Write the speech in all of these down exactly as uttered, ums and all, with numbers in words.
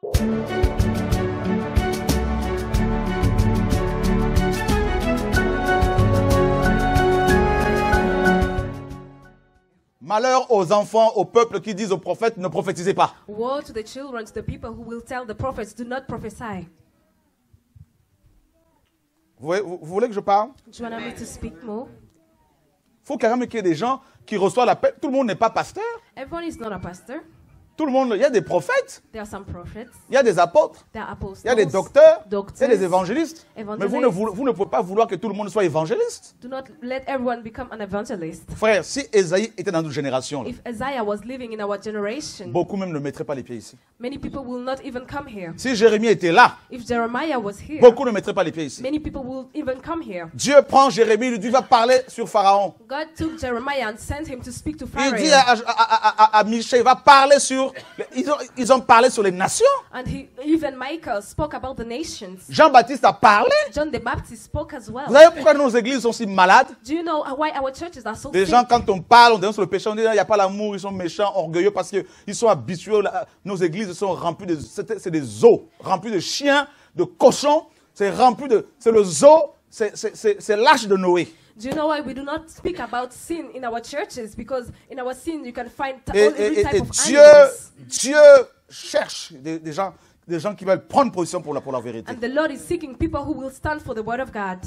Malheur aux enfants, au peuple qui disent aux prophètes, ne prophétisez pas. Woe to the children, to the people who will tell the prophets, do not prophesy. Vous, vous, vous voulez que je parle? Do you want me to speak more? Il faut quand même qu'il y ait des gens qui reçoivent l'appel. Tout le monde n'est pas pasteur. Everyone is not a pastor. Tout le monde, il y a des prophètes, There are some prophets. il y a des apôtres, There are apostles. il y a des docteurs, doctors, il y a des évangélistes. evangelists. Mais vous ne, voulez- vous ne pouvez pas vouloir que tout le monde soit évangéliste. Do not let everyone become an evangelist. Frère, si Ésaïe était dans notre génération, là, If Isaiah was living in our generation, beaucoup même ne mettraient pas les pieds ici. many people will not even come here. Si Jérémie était là, If Jeremiah was here, beaucoup ne mettraient pas les pieds ici. many people will even come here. Dieu prend Jérémie, il lui dit, va parler sur Pharaon. God took Jeremiah and sent him to speak to Il Pharaoh. dit à, à, à, à, à Michée, va parler sur... Ils ont, ils ont parlé sur les nations. And he, even Michael spoke about the nations. Jean-Baptiste a parlé. John the Baptist spoke as well. Vous savez pourquoi nos églises sont si malades? Do you know why our churches are so Les sick? gens, quand on parle, on dénonce le péché, on dit, il n'y a pas l'amour, ils sont méchants, orgueilleux, parce qu'ils sont habitués. Nos églises sont remplies de... C'est des zoos, remplis de chiens, de cochons. C'est rempli de... C'est le zoo, c'est l'arche de Noé. Do you know why we do not speak about sin in our churches? Because in our sin you can find t- Et, all, every et- type et of Dieu, animals. Dieu cherche des, des gens, des gens qui veulent prendre position pour la, pour la vérité. And the Lord is seeking people who will stand for the word of God.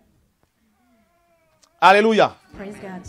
Alléluia. Praise God.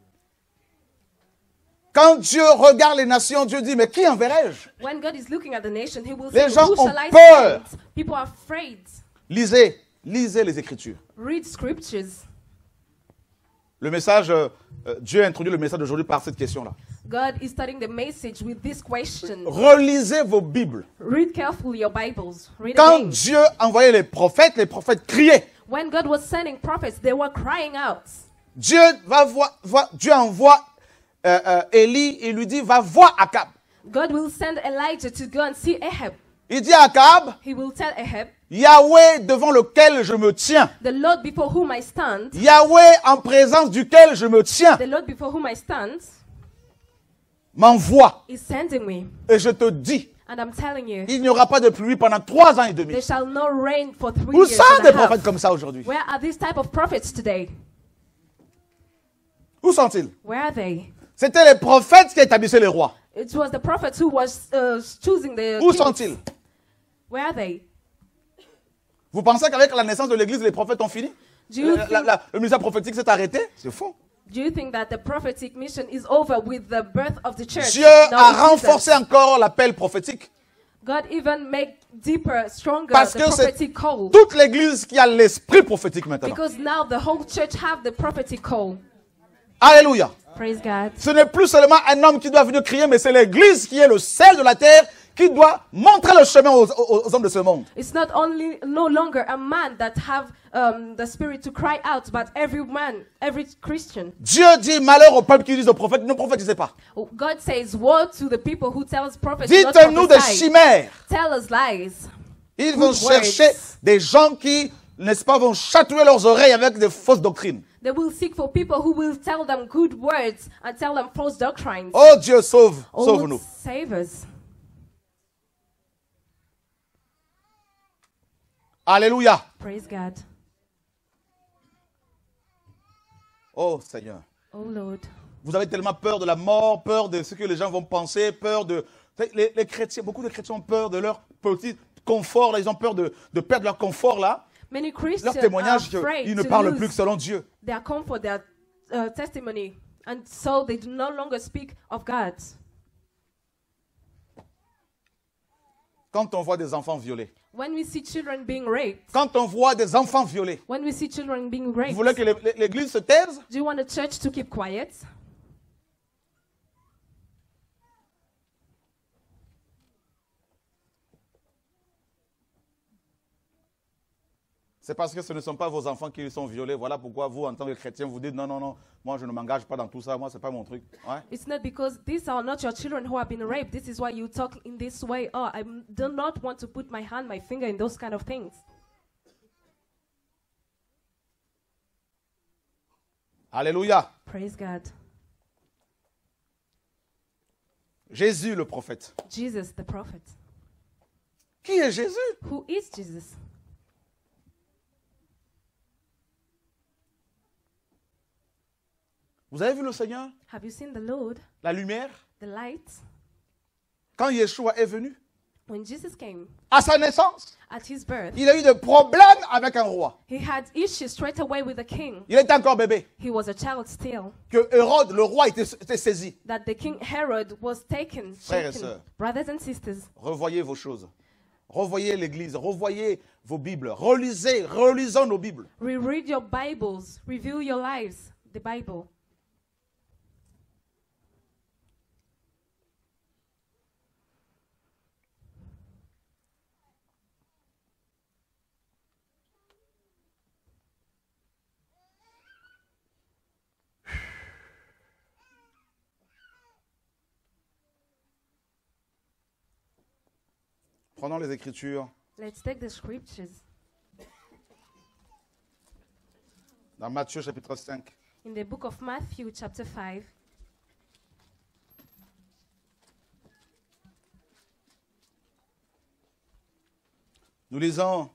Quand Dieu regarde les nations, Dieu dit, mais qui enverrai-je? When God is looking at the nation, He will Les say, gens who ont shall I peur. send? People are afraid. Lisez, lisez les Écritures. Read scriptures. Le message, euh, euh, Dieu a introduit le message d'aujourd'hui par cette question-là. God is starting the message with this question. Relisez vos Bibles. Read carefully your Bibles. Read Quand again. Dieu envoyait les prophètes, les prophètes criaient. When God was sending prophets, they were crying out. Dieu va voir, voir- Dieu envoie euh, euh, Élie et lui dit, va voir Akab. God will send Elijah to go and see Ahab. Il dit à Akab, He will tell Ahab, Yahweh devant lequel je me tiens, the Lord before whom I stand, Yahweh en présence duquel je me tiens, the Lord before whom I stand, m'envoie. is sending me. Et je te dis, And I'm telling you, il n'y aura pas de pluie pendant trois ans et demi. there shall no rain for three Où years sont and des a half. prophètes comme ça aujourd'hui? Where are these type of prophets today? Où sont-ils? Where are they? C'était les prophètes qui établissaient les rois. It was the prophets who was uh, choosing the Où kings. sont-ils? Where are they? Vous pensez qu'avec la naissance de l'Église, les prophètes ont fini? Do you, La- la- think, la- le ministère prophétique s'est arrêté? C'est faux. do you think that the prophetic mission is over with the birth of the church? Dieu No, a it isn't. renforcé encore l'appel prophétique. God even make deeper, stronger Parce the que c'est prophetic call. toute l'Église qui a l'esprit prophétique maintenant. Because now the whole church have the prophetic call. Alléluia. Praise God. Ce n'est plus seulement un homme qui doit venir crier, mais c'est l'Église qui est le sel de la terre qui doit montrer le chemin aux, aux- aux hommes de ce monde. It's not only no longer a man that have um, the spirit to cry out, but every man, every Christian. Dieu dit malheur aux peuples qui disent aux prophètes, ne prophétisez pas. God says, woe to the people who tells prophets not to Dites-nous des prophesy. chimères. Tell us lies. Ils Good vont words. chercher des gens qui, n'est-ce pas, vont chatouiller leurs oreilles avec des fausses doctrines. They will seek for people who will tell them good words and tell them false doctrines. Oh Dieu, sauve, Oh, sauve-nous. save us. Alléluia. Praise God. Oh Seigneur. Oh Lord. Vous avez tellement peur de la mort, peur de ce que les gens vont penser, peur de... Les, les chrétiens, beaucoup de chrétiens ont peur de leur petit confort, là, ils ont peur de, de perdre leur confort, là. Many Christians Leur are témoignage, afraid ils ne to parlent lose plus que selon Dieu. their comfort, their uh, testimony, and so they do no longer speak of God. Quand on voit des enfants violés, When we see children being raped, quand on voit des enfants violés, when we see children being vous raped, voulez que l'é- l'é- l'Église se taise? do you want the church to keep quiet? C'est parce que ce ne sont pas vos enfants qui sont violés. Voilà pourquoi vous, en tant que chrétien, vous dites non, non, non, moi je ne m'engage pas dans tout ça, moi c'est pas mon truc. Ouais. It's not because these are not your children who have been raped. This is why you talk in this way. Oh, I m- do not want to put my hand, my finger in those kind of things. Alléluia. Praise God. Jésus le prophète. Jesus, the prophet. Qui est Jésus? Who is Jesus? Vous avez vu le Seigneur? Have you seen the Lord, La lumière? the light? Quand Yeshua est venu, When Jesus came à sa naissance, at his birth, il a eu des problèmes avec un roi. he had issues straight away with the king. Il était encore bébé. He was a child still. Que Hérode, le roi, était, était saisi. That the king Herod was taken. Frères et shaken. sœurs. Brothers and sisters, Revoyez vos choses. Revoyez l'Église. Revoyez vos Bibles. Relisez, relisons nos Bibles. reread your Bibles, review your lives, the Bible. Prenons les Écritures Let's take the scriptures dans Matthieu chapitre cinq. in the book of Matthew, chapter five. Nous lisons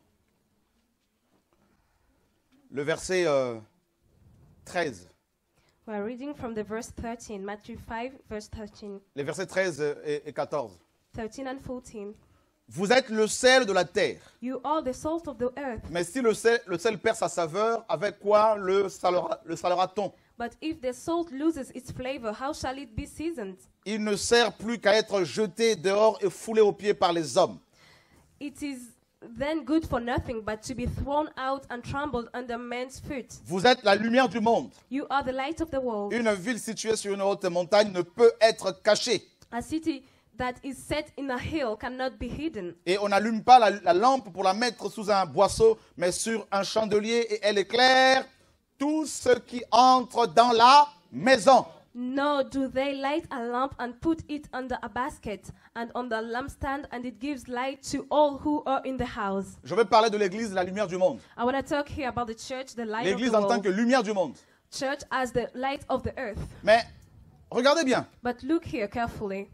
le verset euh, treize. We are reading from the verse thirteen, Matthew five, verse thirteen, Les versets treize et, et quatorze. thirteen and fourteen. Vous êtes le sel de la terre. You are the salt of the earth, Mais si le sel, le sel perd sa saveur, avec quoi le salera, le salera-t-on? but if the salt loses its flavor, how shall it be seasoned? Il ne sert plus qu'à être jeté dehors et foulé aux pieds par les hommes. It is then good for nothing but to be thrown out and trampled under men's feet. Vous êtes la lumière du monde. You are the light of the world. Une ville située sur une haute montagne ne peut être cachée. A city that is set in a hill cannot be hidden. Et on n'allume pas la, la lampe pour la mettre sous un boisseau, mais sur un chandelier, et elle éclaire tout ce qui entre dans la maison. Nor do they light a lamp and put it under a basket and on the lampstand, and it gives light to all who are in the house. Je vais parler de l'église, la lumière du monde. I want to talk here about the church, the light of L'église the en tant world. que lumière du monde. Church as the light of the earth. Mais regardez bien, But look here carefully.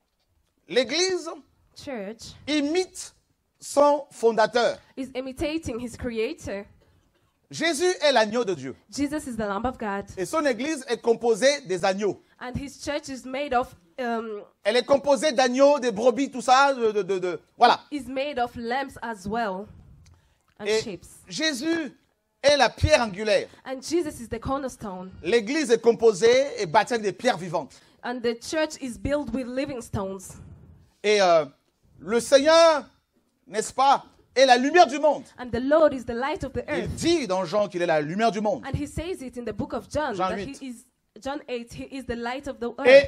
l'église Church imite son fondateur. is imitating his creator. Jésus est l'agneau de Dieu. Jesus is the Lamb of God. Et son église est composée des agneaux. And his church is made of um, Elle est composée d'agneaux, des brebis, tout ça. De, de, de, de- voilà. is made of lambs as well and Et sheep. Jésus est la pierre angulaire. And Jesus is the cornerstone. L'église est composée et bâtie avec des pierres vivantes. And the church is built with living stones. Et euh, le Seigneur, n'est-ce pas, est la lumière du monde. And the Lord is the light of the Il earth. dit dans Jean qu'il est la lumière du monde. And he says it in the book of John, Jean that eight. he is John eight, he is the light of the Et earth.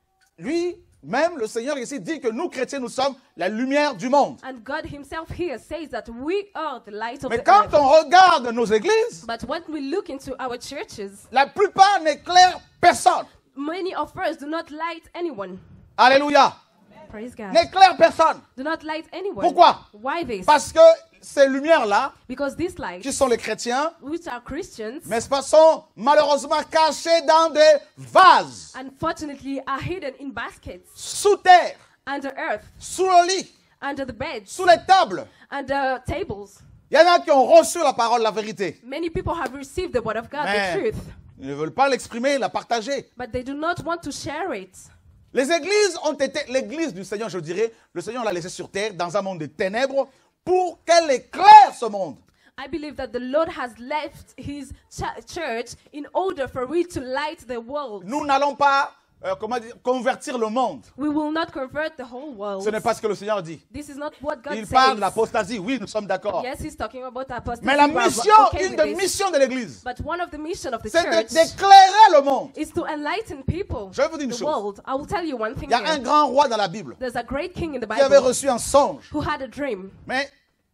lui, même le Seigneur ici dit que nous chrétiens, nous sommes la lumière du monde. And God himself here says that we are the light of Mais the quand earth. on regarde nos églises, But when we look into our churches, la plupart n'éclairent personne. many of us do not light anyone. Alléluia. Praise God. N'éclairent personne. Do not light anyone. Pourquoi? Why this? Parce que ces lumières-là, Because these lights, qui sont les chrétiens, which are Christians, n'est-ce pas, sont malheureusement cachées dans des vases, unfortunately are hidden in baskets, sous terre, under earth, sous le lit, under the beds, sous les tables. under tables. Il y en a qui ont reçu la parole, la vérité. Many people have received the word of God, Mais the truth, ils ne veulent pas l'exprimer, la partager. but they do not want to share it. Les églises ont été, l'église du Seigneur, je dirais, le Seigneur l'a laissée sur terre dans un monde de ténèbres pour qu'elle éclaire ce monde. I believe that the Lord has left his ch- church in order for it to light the world. Nous n'allons pas, euh, comment dire, convertir le monde. We will not convert the whole world. Ce n'est pas ce que le Seigneur dit. This is not what God Il parle de says. l'apostasie, oui, nous sommes d'accord. Yes, he's talking about apostasy. Mais la We are mission, okay une with des this. missions de l'église, But one of the mission of the c'est church de- d'éclairer le monde. is to enlighten people, Je vais vous dire une the chose. world. I will tell you one thing Il y a un here. grand roi dans la Bible There's a great king in the qui avait Bible reçu un songe. who had a dream. Mais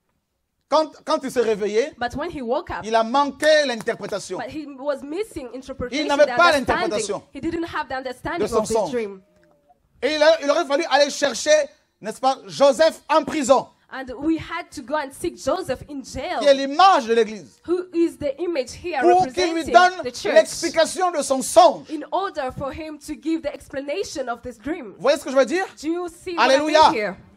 quand, quand il s'est réveillé, But when he woke up, il a manqué l'interprétation. but he was missing interpretation, Il n'avait the pas understanding. l'interprétation He didn't have the understanding de son of this songe. dream. Et il, a- il aurait fallu aller chercher, n'est-ce pas, Joseph en prison, And we had to go and seek Joseph in qui est jail, l'image de l'église, who is the image here pour qu'il lui representing donne the church, l'explication de son songe. in order for him to give the explanation of this dream. Vous voyez ce que je veux dire? Do you see Alléluia. what I mean here?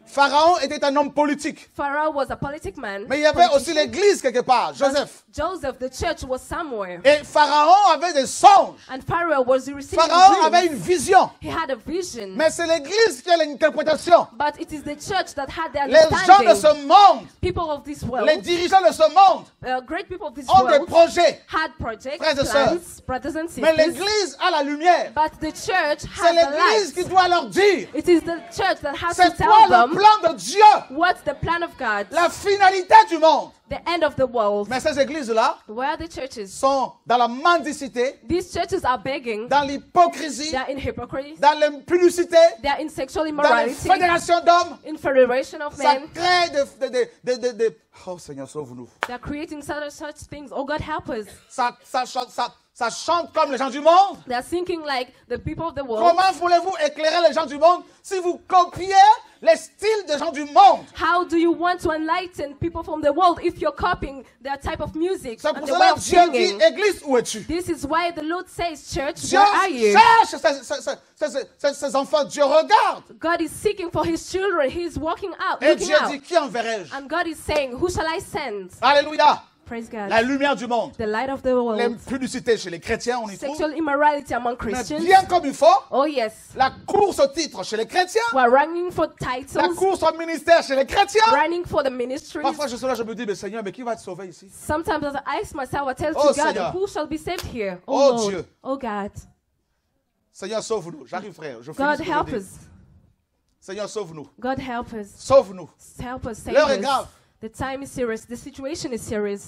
Pharaon était un homme politique. Pharaoh was a politic man. Mais il y avait aussi l'église quelque part, Joseph. Joseph, the church was somewhere. Et Pharaon avait des songes. And Pharaoh was receiving Pharaon dreams. avait une vision. He had a vision. Mais c'est l'église qui a l'interprétation. But it is the church that had the Les gens de understanding. ce monde, People of this world, les dirigeants de ce monde, uh, great people of this ont des world, projets. had projects, Frères et plans, sœurs. brothers and Mais sisters. l'église a la lumière. But the church C'est had the l'église qui light. doit leur dire. It is the church that has C'est to tell quoi le them plan de Dieu? what's the plan of God, La finalité du monde. the end of the world. Mais ces églises-là Where are the churches? sont dans la mendicité, These churches are begging. dans l'hypocrisie, They are in hypocrisy. dans l'impudicité, They are in sexual dans les immorality. fédérations d'hommes. In federation of Ça men. crée de, de, de, de, de, de- Oh Seigneur, sauve-nous. They are creating such, such things. Oh God, help us. Ça, ça, chante, ça, ça chante comme les gens du monde. They are thinking like the people of the world. Comment voulez-vous éclairer les gens du monde si vous copiez les styles des gens du monde? How do you want to enlighten people from the world if you're copying their type of music C'est and pour the way cela of que Dieu dit, singing? Église, où es-tu? This is why the Lord says, church, Dieu where are you? cherche ses, ses, ses, ses, ses, ses enfants. Dieu regarde. God is seeking for his children. He is walking out, Et looking Dieu out. dit, qui enverrai-je? And God is saying, who shall I send? Alléluia. Praise God. La lumière du monde. The light of the world. L'impudicité chez les chrétiens, on y trouve. Sexual immorality among Mais Christians. bien comme il faut, Oh yes. la course au titre chez les chrétiens, We're running for la titles, course au ministère chez les chrétiens. running for the ministries. Parfois, je suis là, je me dis, mais Seigneur, mais qui va te sauver ici? Sometimes as I ask myself, I tell Oh, to God, Seigneur. who shall be saved here? Oh, Oh, Lord. Dieu. Oh God. Seigneur, sauve-nous. J'arrive, frère. Je finis God ce que je help dis. us. Seigneur, sauve-nous. God help us. Sauve-nous. Help us save L'heure est us. grave. The time is serious. The situation is serious.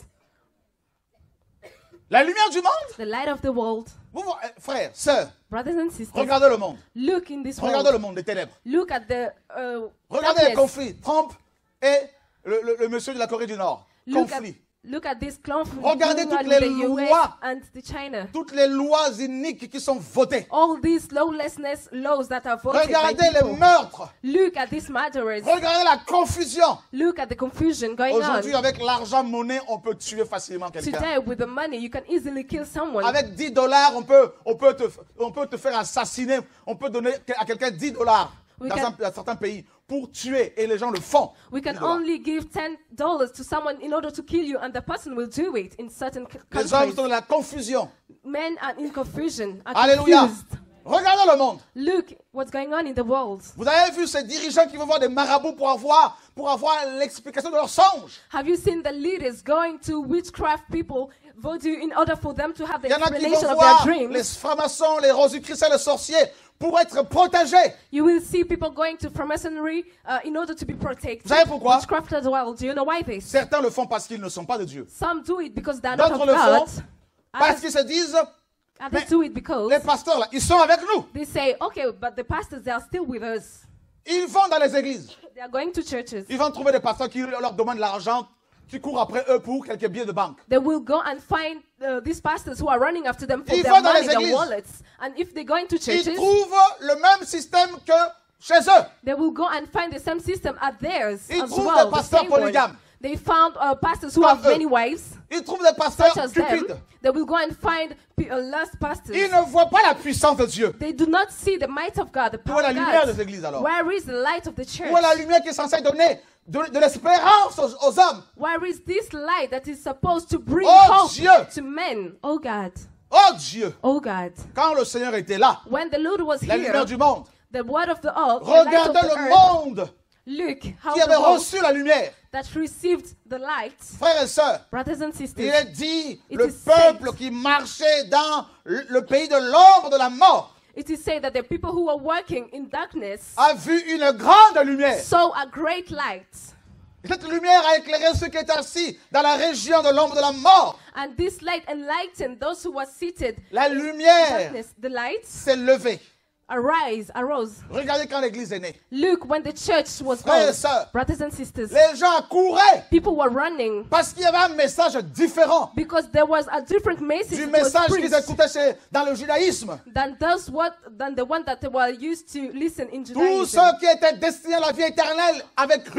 La lumière du monde. The light of the world. Vous, vous- eh, frères, sœurs, Brothers and sisters, regardez le monde. look in this Regardez le world. monde des ténèbres. Look at the uh, Regardez les darkness. conflits. Trump et le, le- le monsieur de la Corée du Nord. Look at, Conflit. look at this conflict Regardez going toutes on les with the U S lois. and the China. Toutes les lois iniques qui sont votées. All these lawlessness laws that are voted by Regardez les people. meurtres. Look at these murderers. Regardez la confusion. Look at the confusion going Aujourd'hui, on. avec l'argent monnaie, on peut tuer facilement quelqu'un. Today, with the money, you can easily kill someone. Avec dix dollars, on peut, on, peut te, on peut te faire assassiner. On peut donner à quelqu'un dix dollars We dans can- un, dans certains pays pour tuer. Et les gens le font. We can dix dollars. only give ten dollars to someone in order to kill you, and the person will do it in certain c- Les hommes countries. sont dans la confusion. Men are in confusion, are Alléluia. confused. Regardez le monde. Look what's going on in the world. Vous avez vu ces dirigeants qui vont voir des marabouts pour avoir, pour avoir l'explication de leurs songes. Have you seen the leaders going to witchcraft people voodoo in order for them to have the Il y en a qui explanation vont of their voir les dreams? francs-maçons, les rosicruciens, les sorciers pour être protégés. You will see people going to Freemasonry uh, in order to be protected. Vous savez pourquoi? Witchcraft as well. Do you know why this? Certains le font parce qu'ils ne sont pas de Dieu. Some do it because they are not D'autres of le God. font parce Others, qu'ils se disent, others mais do it because les pasteurs là, ils sont avec nous. they say, okay, but the pastors, they are still with us. Ils vont dans les églises. They are going to churches. Ils vont trouver des pasteurs qui leur demandent de l'argent, qui courent après eux pour quelques billets de banque. They will go and find uh, these pastors who are running after them for Ils their vont dans money, les their églises. wallets. And if they go into Ils churches, trouvent le même système que chez eux. they will go and find the same system at theirs Ils as trouvent well. des The pasteurs same one. polygames. They found uh, pastors who Comme have eux. many wives, Ils trouvent des pasteurs such as them. stupides. They will go and find p- uh, last pastors. Ils ne voient pas la puissance de Dieu. They do not see the might of God, the Où est power la of lumière God. des églises alors? Where is the light of the church? Où est la lumière qui est censée donner de, de l'espérance aux, aux hommes? Where is this light that is supposed to bring Oh, hope Dieu. to men? Oh God. Oh Dieu! Oh God. Quand le Seigneur était là, When the Lord was la here, lumière du monde, the word of the earth, the light of regardez the le earth, monde look how qui the avait world reçu la lumière. that received the light, Frères et sœurs, brothers and il sisters, est dit, It le is peuple said. qui marchait dans le le pays de l'ombre de la mort it is said that the people who were working in darkness a vu une grande lumière. saw a great light. Cette lumière a éclairé ceux qui étaient assis dans la région de l'ombre de la mort. And this light enlightened those who were seated La in lumière darkness. The light s'est levée. arise, arose. Regardez quand l'église est née. Look, when the church was Frères et born, sœurs, brothers and sisters, les gens couraient people were running parce qu'il y avait un message différent because there was a different message du that was message qu'ils preached écoutaient chez- dans le judaïsme. than those what than the one that they were used to listen in Tous Judaism. ceux qui étaient destinés à la vie éternelle avaient cru.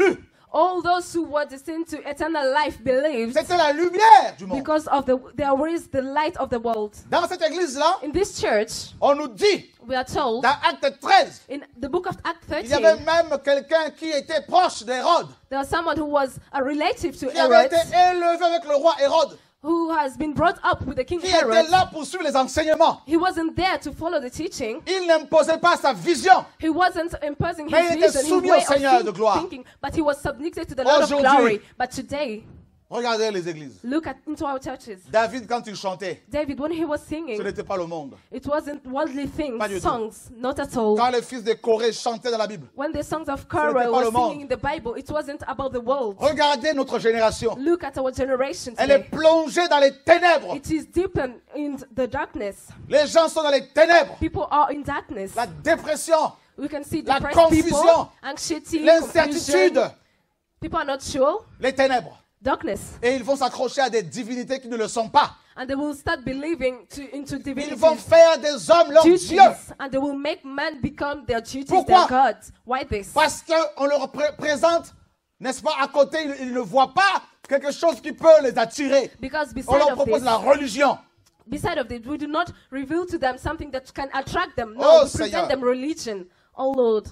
All those who were destined to eternal life believed C'était la lumière du monde. because of the there is the light of the world. Dans cette église-là, In this church, on nous dit, we are told dans Acte treize, in the book of Acts il y avait thirteen, même quelqu'un qui était proche d'Hérode, there was someone who was a relative to qui avait été Herod, élevé avec le roi Hérode, who has been brought up with the king qui était Herod. là pour suivre les enseignements. He wasn't there to follow the teaching. Il n'imposait pas sa vision. He wasn't imposing Mais il his était vision, his soumis way au of Seigneur de think- gloire. thinking, but he was submitted to the Lord of Aujourd'hui, glory. But today, Regardez les églises. look at into our churches. David, quand il chantait, David, when he was ce singing, n'était pas le monde. it wasn't worldly things, Pas du tout. songs, not at all. Quand les fils de Corée chantaient dans la Bible, When the songs of n'était Korah pas were le monde. singing in the Bible, it wasn't about the world. regardez notre génération. Look at our generation Elle est today. plongée dans les ténèbres. It is deepened in the darkness. Les gens sont dans les ténèbres. People are in darkness. La dépression, We can see la depressed people, confusion, anxiety, l'incertitude, confusion. People are not sure. les ténèbres. Darkness. Et ils vont s'accrocher à des divinités qui ne le sont pas. And they will start believing to, into Ils divinities, vont faire des hommes leurs duties, dieux. and they will make men become their duties, Pourquoi? their gods. Why this? Parce qu'on leur pré- présente, n'est-ce pas, à côté, ils, ils ne voient pas quelque chose qui peut les attirer. Because On beside leur of propose this, la religion. beside of this, we do not reveal to them something that can attract them. No, Oh, we present Seigneur. them religion. Oh Lord.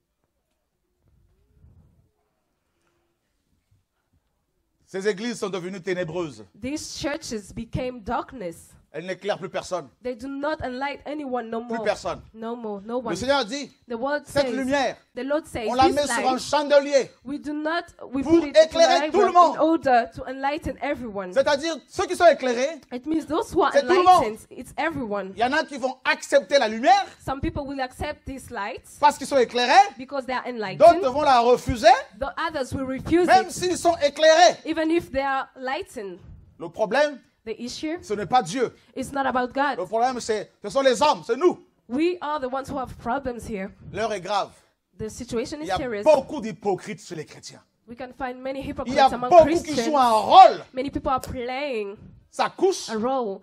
Ces églises sont devenues ténébreuses. These churches became darkness. Elles n'éclairent plus personne. They do not enlighten anyone no Plus more. personne. No more, no Le one. Seigneur dit, The word cette says, lumière, the Lord says, on la this met sur un light, chandelier. we do not, we pour put it in, éclairer an tout le iron monde. in order to enlighten everyone. C'est-à-dire, ceux qui sont éclairés, It means those who are C'est tout le enlightened, it's everyone. il y en a qui vont accepter la lumière Some people will accept these lights parce qu'ils sont éclairés. because they are D'autres enlightened. vont la refuser, The others will refuse même it, s'ils sont éclairés. even if they are lightened. Le problème, The issue ce n'est pas Dieu. is not about Le God. problème, c'est, ce sont les hommes, c'est nous. We are the ones who have problems here. L'heure est grave. The situation Il is y a serious. beaucoup d'hypocrites chez les chrétiens. We can find many Il y hypocrites a among beaucoup qui Christians. jouent un rôle. Many people are playing Ça couche, a role.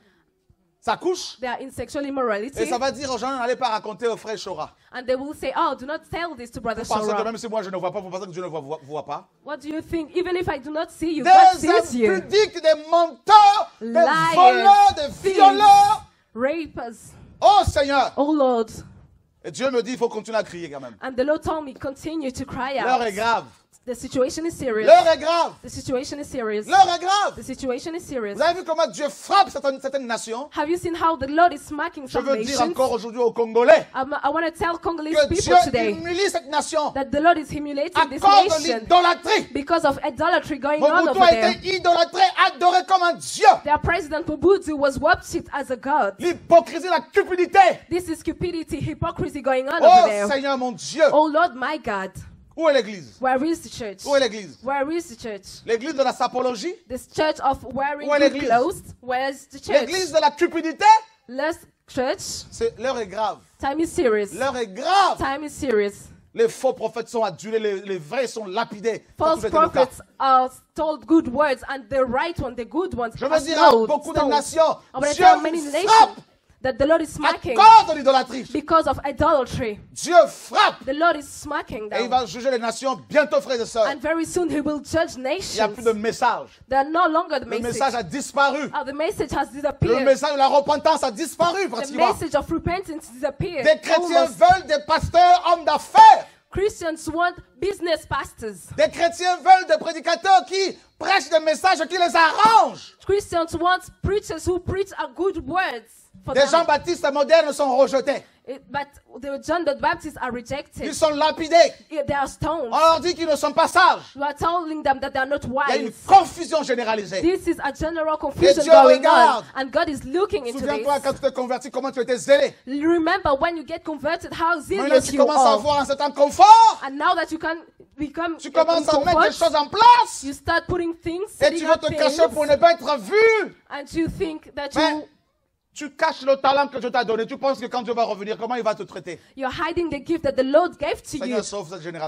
ça couche. They are in sexual Et immorality. ça va dire aux gens, n'allez pas raconter au frère Chora. And they will say, oh, do not tell this to Brother Vous pensez que Shora. même si moi je ne vois pas, vous pensez que Dieu ne voit, voit- voit pas. What do you think? Even if I do not see you, God Des sees you. impudiques, des menteurs, des Liars, voleurs, des thieves, violeurs. rapers. Oh Seigneur. Oh Lord. Et Dieu me dit, il faut continuer à crier quand même. And the Lord told me, continue to cry L'heure out. est grave. The situation is serious. L'heure est grave. The situation is serious. L'heure est grave. The situation is serious. Vous avez vu comment Dieu frappe certaines, certaines nations? Have you seen how the Lord is smacking Je some veux dire nations? encore aujourd'hui aux Congolais Um, I want to tell Congolese que people Dieu today humilie cette nation that the Lord is humiliating à this cause de nation l'idolâtrie. because of idolatry going on Mobutu over a there. été idolâtré, adoré comme un Dieu. Their president Mobutu was worshipped as a god. L'hypocrisie, la cupidité. This is stupidity, hypocrisy going on Oh over there. Seigneur mon Dieu. Oh Lord, my God, Où est l'église? where is the church? Où est l'église? Where is the church? L'église de la sapologie? This church of wearing Où est good l'église? clothes. Where's the church? L'église de la cupidité? Less church. C'est- L'heure est grave. Time is serious. L'heure est grave. Time is serious. Les faux prophètes sont adulés, les, les vrais sont lapidés. Ça a False toujours été le cas. prophets are told good words, and the right one, the good ones, Je are veux dire à stoned. beaucoup de stoned. nations, I want to Dieu tell many frappe nations that the Lord is à smacking cause de l'idolâtrie. because of idolatry. Dieu frappe The Lord is smacking et il them. va juger les nations bientôt, frères et sœurs. And very soon he will judge Il n'y a nations. plus de message. They are no longer the Le message. message a disparu. Oh, the message has Le disappeared. message de la repentance a disparu The pratiquement. message of repentance disappeared. Des chrétiens Almost. veulent des pasteurs, hommes d'affaires. Christians want business pastors. Des chrétiens veulent des prédicateurs qui prêchent des messages qui les arrangent. Christians want preachers who preach a good words for Des them. Jean-Baptistes modernes sont rejetés. It- but the John the Baptist are rejected. Ils sont lapidés. They are stoned. On leur dit qu'ils ne sont pas sages. You are telling them that they are not Il y a une wise. confusion généralisée. This is a general confusion Dieu going regarde. on, and God is looking into Souviens-toi this. quand tu t'es converti, comment tu étais zélé. Remember when you get converted, how Maintenant, zealous tu you commences à are. avoir un certain confort. And now that you can become Tu in commences à mettre des comfort, choses en place. you start putting things, Et setting tu veux up te things, cacher pour ne pas être vu. and you think that Mais you tu caches le talent que Dieu t'a donné. Tu penses que quand Dieu va revenir, comment il va te traiter? you're hiding the gift that the Lord gave to you. Seigneur, sauve cette génération.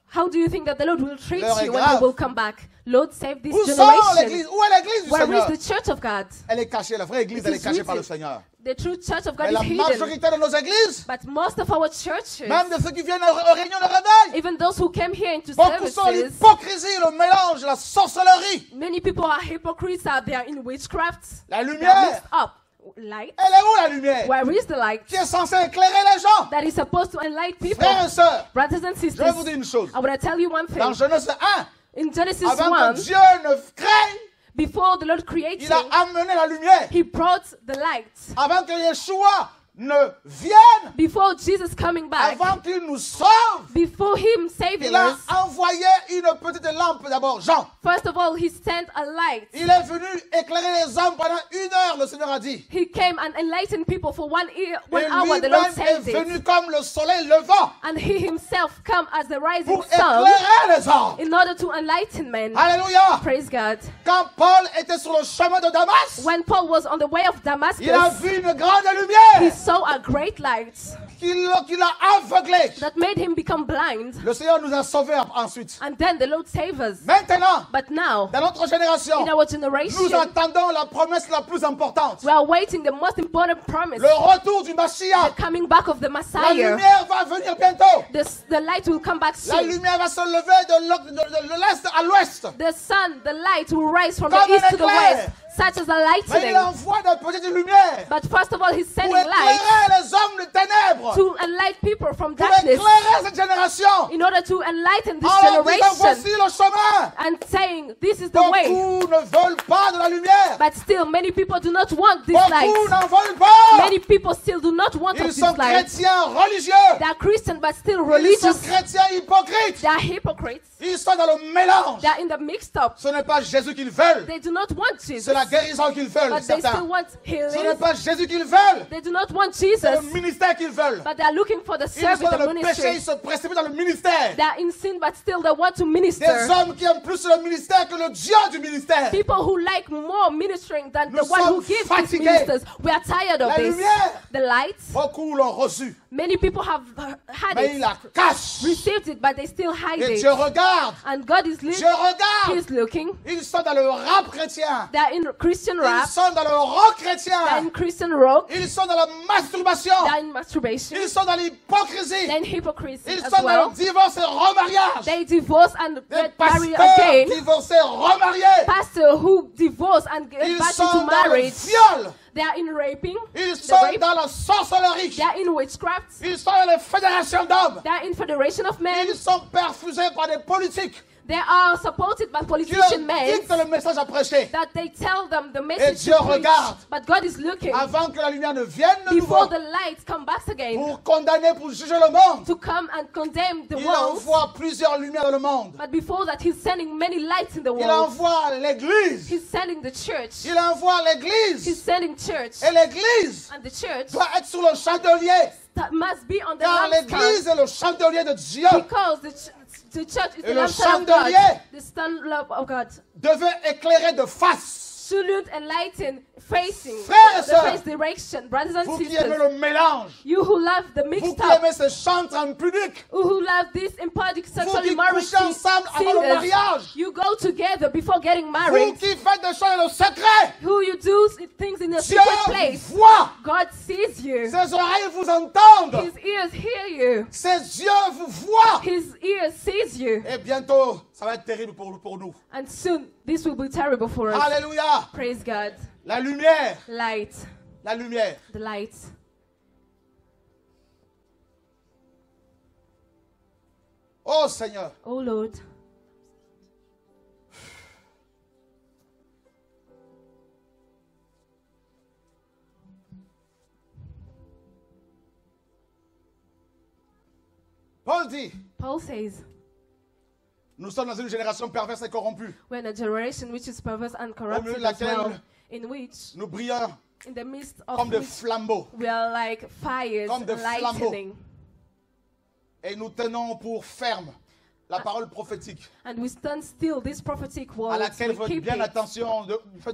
How do you think that the Lord will treat L'heure est you when grave. He will come back? Lord, save this Où sont generation. l'église? Où est l'église du Where Seigneur? is the church of God? Elle est cachée, la vraie église, It elle est is cachée par le written. Seigneur. The true church of God Mais la is hidden. majorité de nos églises, But most of our churches, même de ceux qui viennent aux réunions de réveil, even those who came here into beaucoup sont services, l'hypocrisie, le mélange, la sorcellerie. many people are hypocrites out there in witchcraft. La They are lumière, mixed up. Light. elle est où la lumière? Where is the light Qui est censée éclairer les gens? that is supposed to enlighten people? Frères et sœurs, Brothers and je sisters, vais vous dire une chose. I want to tell you one Dans thing. Genèse un, In Genesis avant one, que Dieu ne crée, before the Lord created, il a amené la lumière. He brought the light. Avant que Yeshua ne vienne, Before Jesus coming back, avant qu'il nous sauve, before Him saving il a us, envoyé une petite lampe d'abord, Jean. first of all, He sent a light. Il est venu éclairer les hommes pendant une heure, le Seigneur a dit. He came and enlightened people for one, ear, one Et hour. The Lord lui-même est said venu it. comme le soleil levant And He Himself come as the rising pour sun éclairer les hommes. in order to enlighten men. Alléluia. Praise God. Quand Paul était sur le chemin de Damas, When Paul was on the way of il a Damascus, vu une grande he lumière saw a great light qui l'a qui l'a aveuglé. that made him become blind. Le Seigneur nous a sauvés ensuite. And then the Lord saved us. Maintenant, But now, dans notre génération, in our nous generation, attendons la promesse la plus importante. we are waiting the most important promise, Le retour du the Mashiach. coming back of the La Messiah. lumière va venir bientôt. The, the light will come back La soon. lumière va se lever de l'o- de- de- de l'est à l'ouest. The sun, the light will rise from Comme the east un to the éclair. west, such as a Mais lightning. il envoie des petites lumières But first of all, He's pour sending light éclairer les hommes de ténèbres. to enlighten people from Pour darkness éclairer cette génération. in order to enlighten this En leur disant, generation voici le chemin. and saying, this is the way. Beaucoup ne veulent pas de la lumière. But still, many people do not want this Beaucoup light. n'en veulent pas. Many people still do not want of Ils this sont light. chrétiens religieux. They are Christian but still Ils sont religious. chrétiens hypocrites. They are hypocrites. Ils sont dans le mélange. They are in the mixed up. Ce n'est pas Jésus qu'ils veulent. They do not want Jesus. C'est la guérison qu'ils veulent, But they certains. still want Ce n'est healing. pas Jésus qu'ils veulent. They do not want C'est Jesus. le ministère qu'ils veulent. But they are looking for the Ils service, sont dans the le péché, ils ministry. se précipitent dans le ministère. They are in sin but still they want to Des minister. hommes qui aiment plus le ministère que le Dieu du ministère. People who like more ministering than the Nous one who sommes gives these fatigués. ministers. We are tired of La this. lumière. The light. Beaucoup l'ont reçu, Many people have uh, had mais ils it, la cachent. received it, but they still hide Et it. Dieu regarde. And God is Dieu looking. regarde. He's looking. Ils sont dans le rap chrétien. They are in Christian Ils rap. sont dans le rock They are chrétien. in Christian rock. Ils sont dans la masturbation. They are in masturbation. Ils sont dans They l'hypocrisie. are in hypocrisy Ils as sont dans well. le divorce et remariage. They divorce and Des get married pasteurs again. divorcés, remariés. Pastor who divorce and get Ils back sont into dans le marriage. viol. They are in raping. Ils The sont rape. dans la sorcellerie. They are in witchcraft. Ils sont dans les fédérations d'hommes. They are in federation of men. Ils sont perfusés par des politiques They are supported by qui leur politician men dictent le message à prêcher. that they tell them the message Dieu to preach. regarde. But God is looking Avant que la lumière ne vienne de before nouveau the light come back again pour condamner, pour juger le monde. to come and condemn the Il world. envoie plusieurs lumières dans le monde. But before that, He's sending many lights in the Il world. envoie l'église. He's sending the church. Il envoie He's l'église. sending church. Et l'église And the church doit être sur le chandelier. that must be on the Car lampstand l'église est le chandelier de Dieu. because the, ch- the church is Et the le lampstand of God. chandelier The stand lamp of God Devait éclairer de face. shouldn't enlighten facing Frères et the sœurs, face direction, brothers and Vous qui aimez sisters. le mélange. You who love the Vous mixed qui up, aimez ces chantres impudiques. who who love this impudic Vous sexual qui immorality couchez ensemble avant le singers, mariage. you go together before getting Vous married. qui faites des choses dans le secret. Who you do s- things in a Dieu secret place. voit. God sees you. Ses oreilles vous entendent. His ears hear you. Ses yeux vous voient. His ears sees you. Et bientôt, ça va être terrible pour, pour nous. And soon this will be terrible for us. Alléluia. Praise God. La lumière. Light. La lumière. The light. Oh Seigneur. Oh Lord. Paul dit, Paul says, nous sommes dans une génération perverse et corrompue. we're in a generation which is perverse and Au milieu corrupted de as well, laquelle in which, nous brillons in the midst of comme des which, flambeaux. we are like fires Comme des lightening. Et nous tenons pour ferme la parole prophétique And we stand still, this prophetic à word, laquelle we faites keep bien it. attention. De, faites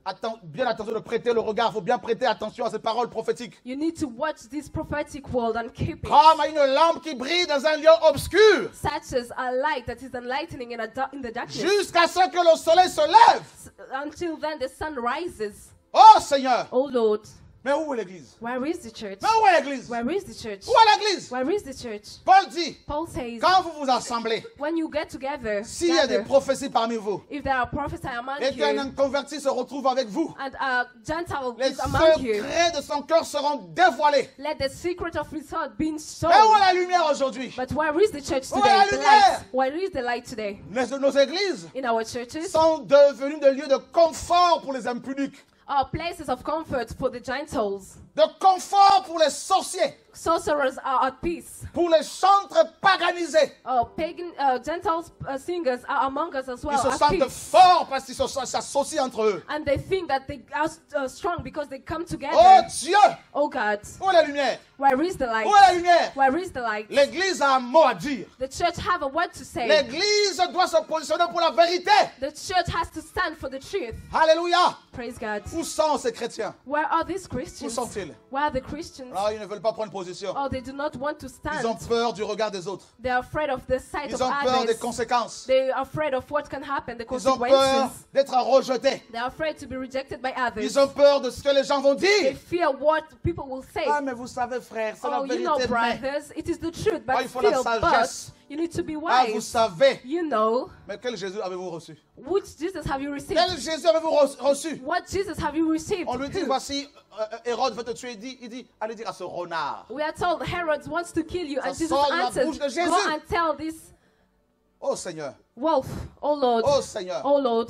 atten- bien attention de prêter le regard. Il faut bien prêter attention à ces paroles prophétiques. You need to watch this prophetic word and keep it. Comme une lampe qui brille dans un lieu obscur. Such as a light that is enlightening in, a da- in the darkness. Jusqu'à ce que le soleil se lève. S- Until then the sun rises. Oh Seigneur. Oh Lord, Mais où est l'église? where is the church? Mais où est l'église? Where is the church? Où est l'église? Where is the church? Paul dit, Paul says, quand vous vous assemblez, when you get together, s'il y a des gather, prophéties parmi vous, if there are prophets among et qu'un you, inconverti se retrouve avec vous, and a Gentile les is among you, secrets de son cœur seront dévoilés. let the secret of his heart be Mais où shown. est la lumière aujourd'hui? But where is the church Où est today? la The lumière? light. Where is the light today? Nos, nos églises In our churches, sont devenues des lieux de confort pour les impuniques, are places of comfort for the Gentiles. de confort pour les sorciers, Sorcerers are at peace. pour les chantres paganisés. Uh, pagan uh, Gentile uh, singers are among us as well. Ils se At sentent peace. forts parce qu'ils se- s'associent entre eux. And they think that they are uh, strong because they come together. Oh Dieu! Oh God, Où est la lumière? where is the light? Où est la lumière? Where is the light? L'église a un mot à dire. The church have a word to say. L'église doit se positionner pour la vérité. The church has to stand for the truth. Alléluia. Praise God. Où sont ces chrétiens? Where are these Où Christians? sont-ils? Where are the Christians? Alors, ils ne veulent pas prendre position. Oh, they do not want to Ils ont stand. peur du regard des autres. They are afraid of the sight Ils of ont peur des others. conséquences. They are afraid of what can happen, the Ils ont peur consequences. d'être rejetés. They are afraid to be rejected by others. Ils ont peur de ce que les gens vont They dire. fear what people will say. Ah, mais vous savez, frère, c'est la Oh, you know, vérité. Mais, brothers, it is the truth, Ah, but il faut la still, but sagesse. you need to be ah, vous wise. savez. You know, Mais quel Jésus avez-vous reçu? which Jesus have you received? Quel Jésus avez-vous re- reçu? What Jesus have you received? On lui dit, Who? voici, euh, euh, Hérode veut te tuer. Il dit, il dit, allez dire à ce renard. We are told Herod wants to kill you, and Ça Jesus sort de la answered, bouche de Jésus. go and tell this Oh Seigneur, wolf, oh Lord, oh Seigneur, oh Lord,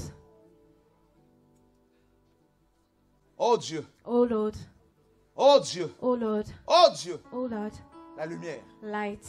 oh Dieu, oh Lord, oh Dieu, oh Lord, oh Dieu. oh Lord, La lumière, light.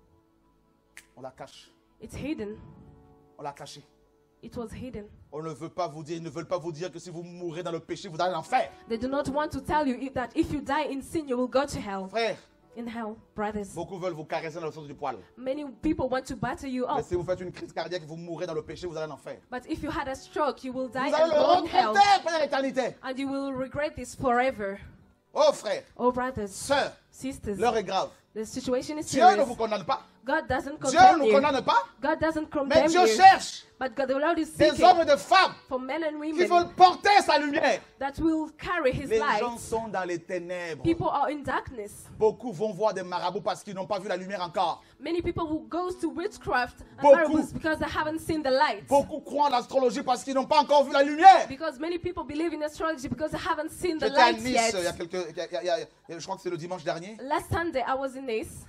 on la cache, It's hidden. on l'a cachée. It was hidden. On ne veut pas vous dire, ils ne veulent pas vous dire que si vous mourrez dans le péché, vous allez en enfer. They do not want to tell you if- that if you die in sin, you will go to hell. Frère, In hell, brothers. beaucoup veulent vous caresser dans le sens du poil. Many people want to batter you Mais up. si vous faites une crise cardiaque et vous mourrez dans le péché, vous allez en enfer. But if you had a stroke, you will die Vous and allez le go in hell. regretter pendant l'éternité. And you will regret this forever. Oh frère, Oh, brothers, sœurs, sisters, l'heure est grave. the situation is Dieu ne serious. vous condamne pas. God doesn't Dieu condemn ne you. condamne pas. God doesn't Mais condemn Dieu you. cherche But God, the Lord is des seeking hommes et des femmes for men and qui women veulent porter sa lumière. that will carry His Les light. gens sont dans les ténèbres. People are in darkness. Beaucoup vont voir des marabouts parce qu'ils n'ont pas vu la lumière encore. Many people who go to witchcraft and Beaucoup. miracles because they haven't seen the light. Beaucoup croient en l'astrologie parce qu'ils n'ont pas encore vu la lumière. Because many people believe in astrology because they haven't seen the J'étais à light Nice yet. il y a quelques, il y a- il y a- il y a- il y a- je crois que c'est le dimanche dernier. Last Sunday, I was in Nice.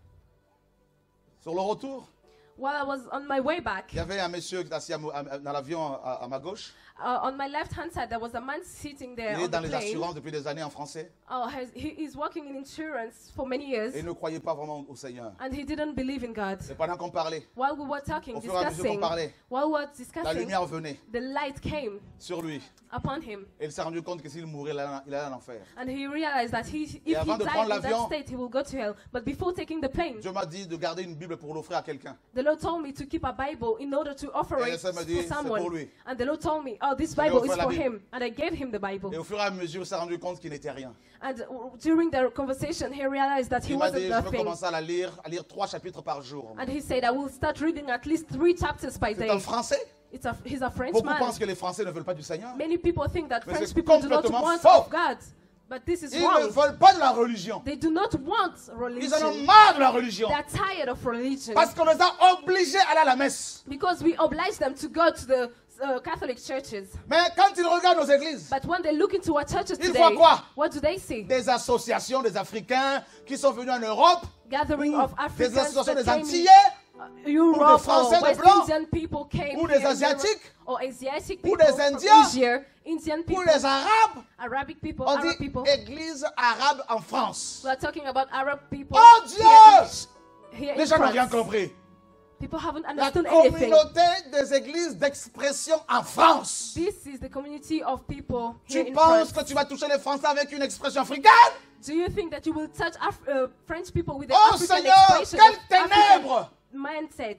Sur le retour, While I was on my way back, il y avait un monsieur qui était assis à mo- à- dans l'avion à, à ma gauche. uh, on my left-hand side, there was a man sitting there Il est on dans the les plane. assurances depuis des années en français. Oh, has, he is working in insurance for many years, Et il ne croyait pas vraiment au Seigneur. and he didn't believe in God. Et pendant qu'on parlait, While we were talking, au fur et à mesure qu'on discussing, parlait, while we were la discussing, lumière venait the light came sur lui. upon him, Et il s'est rendu compte que s'il mourait, il allait, il allait en enfer. and he realized that he, if he avant de died prendre in that l'avion, state, he will go to hell. But before taking the plane, Dieu m'a dit de garder une Bible pour l'offrir à quelqu'un. the Lord told me to keep a Bible in order to offer Et it ça m'a dit, for c'est pour someone. lui. And the Lord told me, oh, this Je lui ai Bible is offert la for Bible. him. And I gave him the Bible. Et au fur et à mesure, il s'est rendu compte qu'il n'était rien. And uh, during the conversation, he realized that he Il m'a dit, wasn't je veux nothing. commencer à la lire, à lire trois chapitres par jour. And he said, I will start reading at least three chapters by C'est day. un Français. It's a, he's a Beaucoup Frenchman. pensent que les Français ne veulent pas du Seigneur. Many people think that Mais French c'est people do not complètement want faux. of God. But this is Ils ne wrong. veulent pas de la religion. They do not want Ils en ont religion. marre de la religion. They're tired of religion. Parce qu'on les a obligés à aller à la messe. Because we oblige them to go to the uh, Catholic churches. Mais quand ils regardent nos églises, But when they look into our churches Ils today, voient quoi? what do they see? des associations des Africains qui sont venus en Europe, Gathering ou of des Africans associations that des came Antillais, in, uh, Europe, Français, or des West Blancs, Indian people came ou here des in Asiatiques, Europe, or Asiatic ou people des from Indiens, Asia, Indian ou people, les Arabes. Arabic people, On Arab dit people. Église arabe en France. We are talking about Arab people. Oh here Dieu! in- here Les in gens n'ont rien France. compris. People haven't La understood anything. communauté des églises d'expression en France. This is the community of people here Tu in penses France. que tu vas toucher les Français avec une expression africaine? Do you think that you will touch Af- uh, French people with the Oh African Seigneur, expression quelles of African ténèbres! mindset?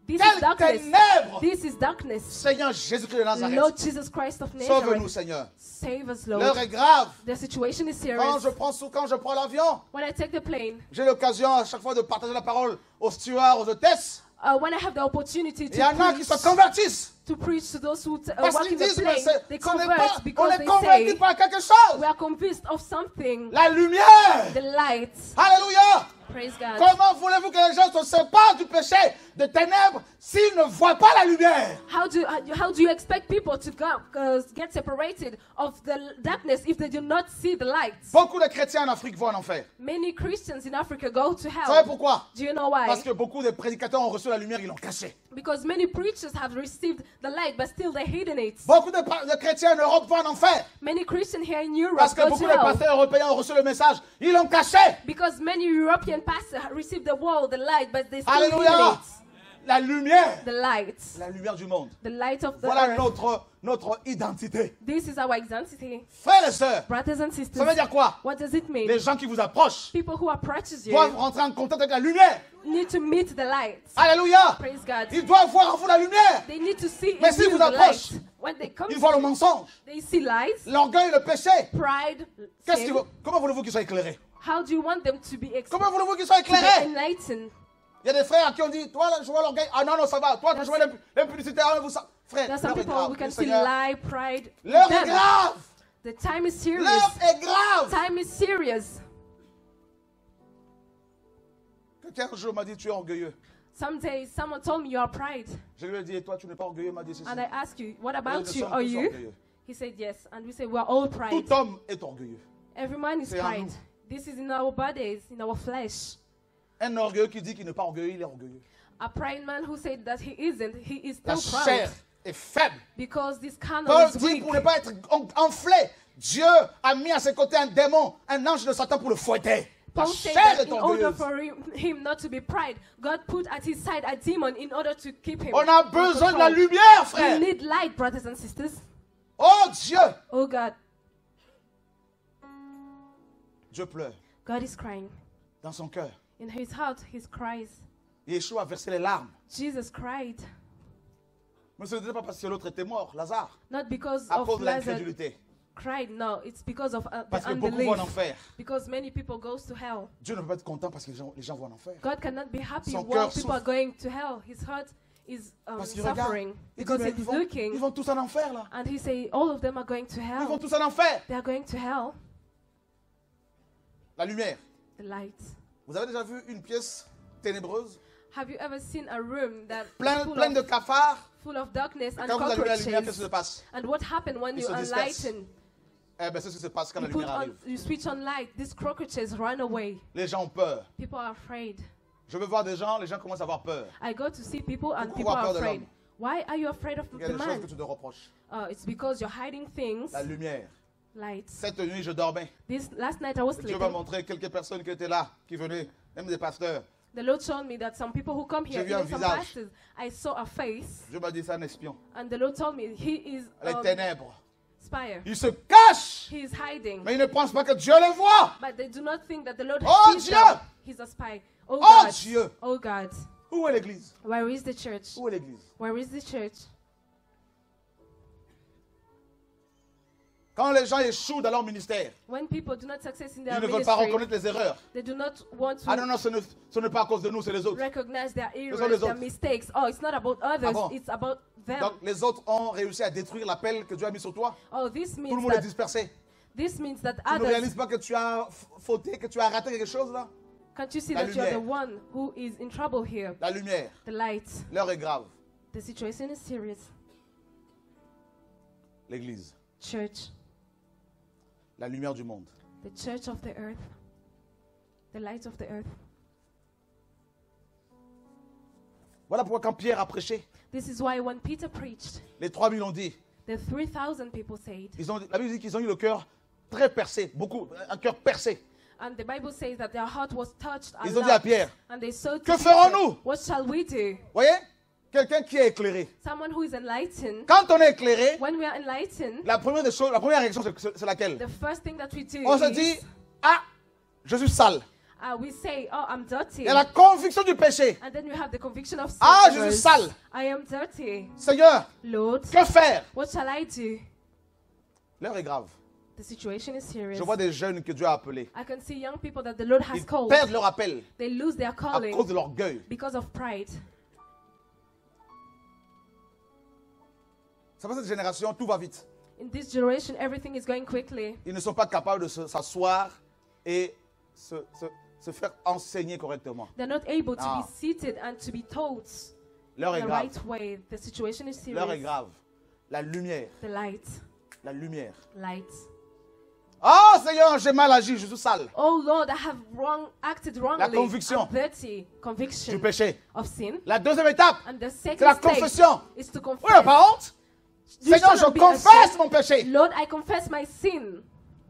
This is Quelles darkness. ténèbres! This is darkness. Seigneur Jésus-Christ de Nazareth, Lord Jesus Christ of sauve-nous, Nazareth, Seigneur. save us, L'heure Lord. est grave. The situation is Quand serious. je prends, sous- quand je prends l'avion, When I take the plane, j'ai l'occasion à chaque fois de partager la parole aux stewards, aux hôtesses. uh, when I have the opportunity Il y en to a qui se preach, convertissent. to preach to those who t- uh, Parce walk qu'ils in the disent, mais plane, c'est- they ce n'est convert pas, on because est they convertis say par quelque chose. we are convinced of something. La lumière. The light. Alléluia. Praise God. Comment voulez-vous que les gens se séparent du péché, de ténèbres, s'ils ne voient pas la lumière? How do how how do you expect people to go, uh, get separated of the l- darkness if they do not see the light? Beaucoup de chrétiens en Afrique vont en enfer. Many Christians in Africa go to Vous savez hell. pourquoi? Do you know why? Parce que beaucoup de prédicateurs ont reçu la lumière, ils l'ont cachée. Because many preachers have received the light, but still they're hidden it. Beaucoup de, pra- de chrétiens en Europe vont en enfer. Many Christians here in Europe Parce que go beaucoup to de hell. pasteurs européens ont reçu le message, ils l'ont caché. Because many European pastors have received the word, the light, but they still hidden Alléluia. it. La lumière. The light. La lumière du monde. The light of the Voilà earth. notre, notre identité. This is our identity. Frères et sœurs, Brothers and ça veut sisters, dire quoi? what does it mean? Les gens qui vous approchent People who approaches you doivent rentrer en contact avec la lumière. need to meet the light. Alléluia. Praise God. Ils doivent voir en vous la lumière. They need to see Mais in s'ils you vous the approchent, light. When they come Ils to voient le you, mensonge, they see lies, l'orgueil, le péché. pride, Qu'est-ce sin. qu'ils vont- Comment voulez-vous qu'ils soient éclairés? How do you want them to be ex- Comment voulez-vous qu'ils soient to be éclairés? enlightened? Il y a des frères à qui on dit, toi là, je vois l'orgueil. Ah non, non, ça va. Toi, tu vois l'imp- l'impudicité. Ah, vous ça. Frère, There are some l'heure est people grave. we can Le see Seigneur- lie, pride. in L'heure est them. grave. The time is serious. L'heure est grave. Time is serious. Quelqu'un un jour m'a dit, tu es orgueilleux. Some days someone told me you are pride, Je lui ai dit, et toi, tu n'es pas orgueilleux? Il m'a dit, c'est and I asked you, what Nous about you? sommes Are tous you? orgueilleux. He said yes, and we say we are all pride. Tout homme est orgueilleux. Every man is C'est en pride. nous. This is in our bodies, in our flesh. Un orgueilleux qui dit qu'il n'est pas orgueilleux, il est orgueilleux. A pride man who said that he isn't, he is La still chair proud est faible. because this carnal Paul is dit, weak. pour ne pas être en- enflé, Dieu a mis à ses côtés un démon, un ange de Satan pour le fouetter. La Paul said chair that est in order orgueilleuse. for him, him not to be pride, God put at his side a demon in order to keep him. On a in besoin de la control. lumière, We frère. need light, brothers and sisters. Oh Dieu. Oh God, Dieu pleure God is crying. dans son cœur. In his heart, he cries. Yeshua a versé les larmes. Jesus cried, Mais ce n'était pas parce que l'autre était mort, Lazare, not because à of cause de Lazarus l'incrédulité. cried. No, it's because of uh, Parce the que beaucoup vont en unbelief. enfer. Because many people goes to hell. Dieu ne peut pas être content parce que les gens, les gens vont en enfer. God cannot be happy Son while cœur people are souffre. going to hell. His heart is um, Parce qu'il regarde. suffering Il dit, because mais he's ils, vont, ils looking, vont tous en enfer là. and he say all of them are going to Ils vont hell. tous en enfer. They are going to hell. La lumière. The light. Vous avez déjà vu une pièce ténébreuse, Have you ever seen a room that pleine, full, pleine of, de cafards? full of darkness and Quand vous allumez la lumière, qu'est-ce qui se cockroaches? passe? And what happened when Ils you se dispersent. enlighten? Eh bien, c'est ce qui se passe quand You la put lumière on, arrive. you switch on light. These cockroaches run away. Les gens ont peur. People are afraid. Je veux voir des gens, les gens commencent à avoir peur. I go to see people and Pourquoi people avoir are peur de afraid. l'homme? Why are you afraid of Il y a the des choses man? que tu te reproches. Uh, it's because you're hiding things. La lumière. Lights. Cette nuit, je dormais. This last night I was Dieu m'a sleeping. montré quelques personnes qui étaient là, qui venaient, même des pasteurs. The Lord showed me that some people who come here, J'ai vu un even some visage. pastors, I saw a face, Dieu m'a dit, c'est un espion. and the Lord told me he is Les um, ténèbres. spire. Il se cache, He is hiding, mais il ne pense pas que Dieu les voit. but they do not think that the Lord Oh, sees Dieu! them. He's a spy. Oh, Oh, God! Dieu! Oh God! Où est l'église? Where is the church? Où est l'église? Where is the church? Quand les gens échouent dans leur ministère, When people do not success in ils their ne veulent pas ministry, reconnaître les erreurs. they do not want to Ah non, non, ce ne- ce n'est pas à cause de nous, c'est les autres. recognize their sont les errors, their autres. mistakes. Oh, it's not about others, Ah bon? it's about them. Donc les autres ont réussi à détruire l'appel que Dieu a mis sur toi. Oh, this Tout le means monde est that dispersé. this means that Tu ne others. réalises pas que tu as f- fauté, que tu as raté quelque chose là? Can't you see La that you're the lumière. one who is in trouble here? La lumière, The light. l'heure est grave. The situation is serious. L'église, Church. la lumière du monde. The church of the earth. The light of the earth. Voilà pourquoi quand Pierre a prêché, This is why when Peter preached, les trois mille ont dit, the three thousand people said, ils ont, la Bible dit qu'ils ont eu le cœur très percé, beaucoup, un cœur percé. and the Bible says that their heart was touched a Ils ont dit à lot. Pierre, And they said to Que Peter, ferons-nous? what shall we do? voyez, quelqu'un qui est éclairé. Someone who is enlightened, Quand on est éclairé, when we are enlightened, la première des choses, la première réaction, c'est- c'est c'est laquelle? the first thing that we do On se is, dit, ah, je suis sale. Uh, we say, oh, I'm dirty. Il y a la conviction du péché. And then you have the conviction of sin. Ah, je others. suis sale. I am dirty. Seigneur, Lord, que faire? what shall I do? L'heure est grave. The situation is serious. Je vois des jeunes que Dieu a appelés. I can see young people that the Lord has Ils called. perdent leur appel They lose their à calling cause de l'orgueil. because of pride. Ça va, cette génération, tout va vite. In this generation, everything is going quickly. Ils ne sont pas capables de se- s'asseoir et se, se, se faire enseigner correctement. They're not able to Ah. be seated and to be taught L'heure est the grave. right way. The situation is L'heure est serious. grave. La lumière. The light, La lumière. light. Oh Seigneur, j'ai mal agi, je suis sale. Oh Lord, I have wrong, acted wrongly. conviction. I'm dirty. Du Conviction péché. of sin. La deuxième étape, And the c'est second la stage confession. is to Oui, confess. pas honte. You Seigneur, shall je not be confesse ashamed. mon péché. Lord, I confess my sin.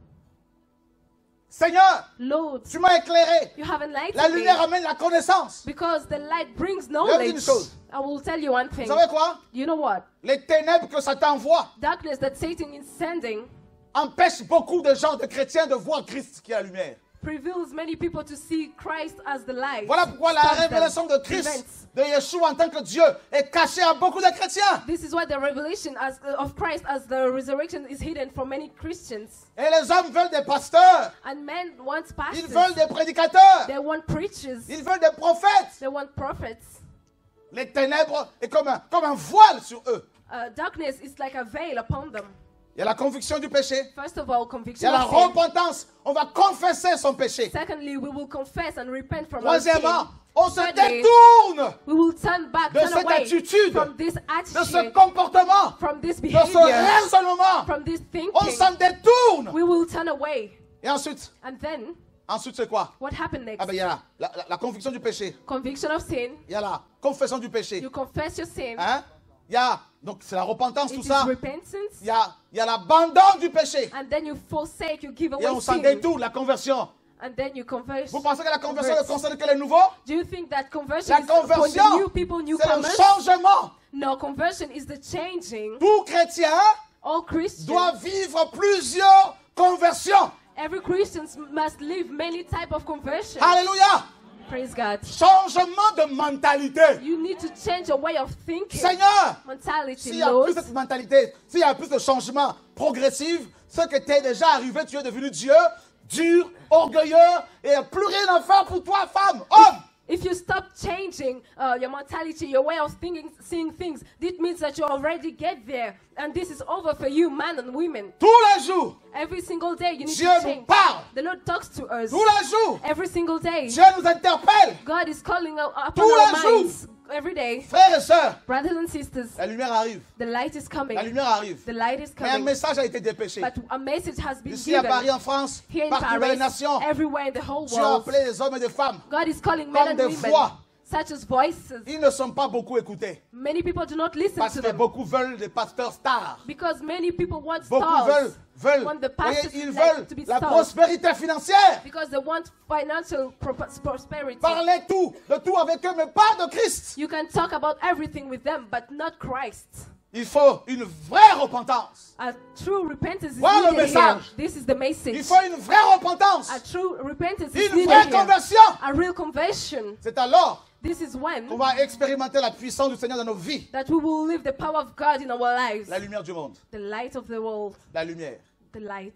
Seigneur, Lord, tu m'as éclairé. you have enlightened La me. lumière amène la connaissance. Because the light brings Je vais vous dire knowledge. une chose. I will tell you one Vous thing. savez quoi? You know what? Les ténèbres que Satan envoie Darkness that Satan is sending empêchent beaucoup de gens, de chrétiens, de voir Christ qui est la lumière. prevails many people to see Christ as the light. Voilà pourquoi la Stops them, révélation de Christ, prevents. de Yeshua en tant que Dieu, est cachée à beaucoup de chrétiens. This is why the revelation as, of Christ as the resurrection is hidden from many Christians. Et les hommes veulent des pasteurs, And men want ils pastors. veulent des prédicateurs, They want preachers. ils veulent des prophètes. They want prophets. Les ténèbres est comme un, comme un voile sur eux. Uh, darkness is like a veil upon them. Il y a la conviction du péché, First of all, il y conviction a la of sin. repentance, on va confesser son péché. Secondly, we will confess and repent from our Troisièmement, sin. on se Thirdly, détourne we will turn back, de turn cette away attitude, from this de ce attitude, comportement, from this de ce behavior, raisonnement. from this On thinking. s'en détourne. We will turn away. Et ensuite, And then, ensuite c'est quoi? what happened next? Ah ben il y a la, la, la- la conviction du péché, Conviction of sin. il y a la confession du péché. You confess your sin. Hein? Il y a, donc c'est la repentance, It tout is ça. repentance. Il y a, il y a l'abandon du péché. And then you forsake, you give Et away on s'en sin. détourne, la conversion. And then you converse. Vous pensez que la conversion ne converse. concerne que les nouveaux? Do you think that conversion La is for the conversion, new people, c'est le newcomers? changement. No, conversion is the changing. Tout chrétien All Christians, doit vivre plusieurs conversions. every Christian must live many type of conversion. Alléluia. Praise God. Changement de mentalité. You need to change your way of thinking. Seigneur, Mentality, s'il y a Lord. plus cette mentalité, s'il y a plus de changements progressifs, ce qui était déjà arrivé, tu es devenu Dieu, dur, orgueilleux, et il n'y a plus rien à faire pour toi, femme, homme. If you stop changing uh, your mentality, your way of thinking, seeing things, this means that you already get there. And this is over for you, man and women. Tous les jours, Every single day, you need Dieu to nous change. parle. The Lord talks to us. Tous les jours, Every single day, Dieu nous interpelle. God is calling out upon Tous our les jours. minds. Every day, Frères et sœurs, brothers and sisters, la lumière arrive. the light is coming. La lumière arrive. The light is Mais un coming. message a été dépêché. But a message has been Ici à Paris, given en France, here in partout dans les Paris, nations, everywhere in the whole Dieu a world. appelé les hommes et des femmes. God is calling Comme men and des women, voix. such as voices. Ils ne sont pas beaucoup écoutés. Many people do not listen Parce to que them beaucoup veulent des pasteurs stars. because many people want Beaucoup stars. veulent, veulent, want the voyez, pastors ils like veulent to be la stars. prospérité financière. Because they want financial pro- prosperity. Parlez tout, de tout avec eux, mais pas de Christ. You can talk about everything with them, but not Christ. Il faut une vraie repentance. A true repentance is Voilà le needed here. message. This is the message. Il faut une vraie repentance. A true repentance is Une needed vraie here. conversion. A real conversion. C'est alors This is when qu'on va expérimenter la puissance du Seigneur dans nos vies. that we will live the power of God in our lives. La lumière du monde. The light of the world. La lumière. The light.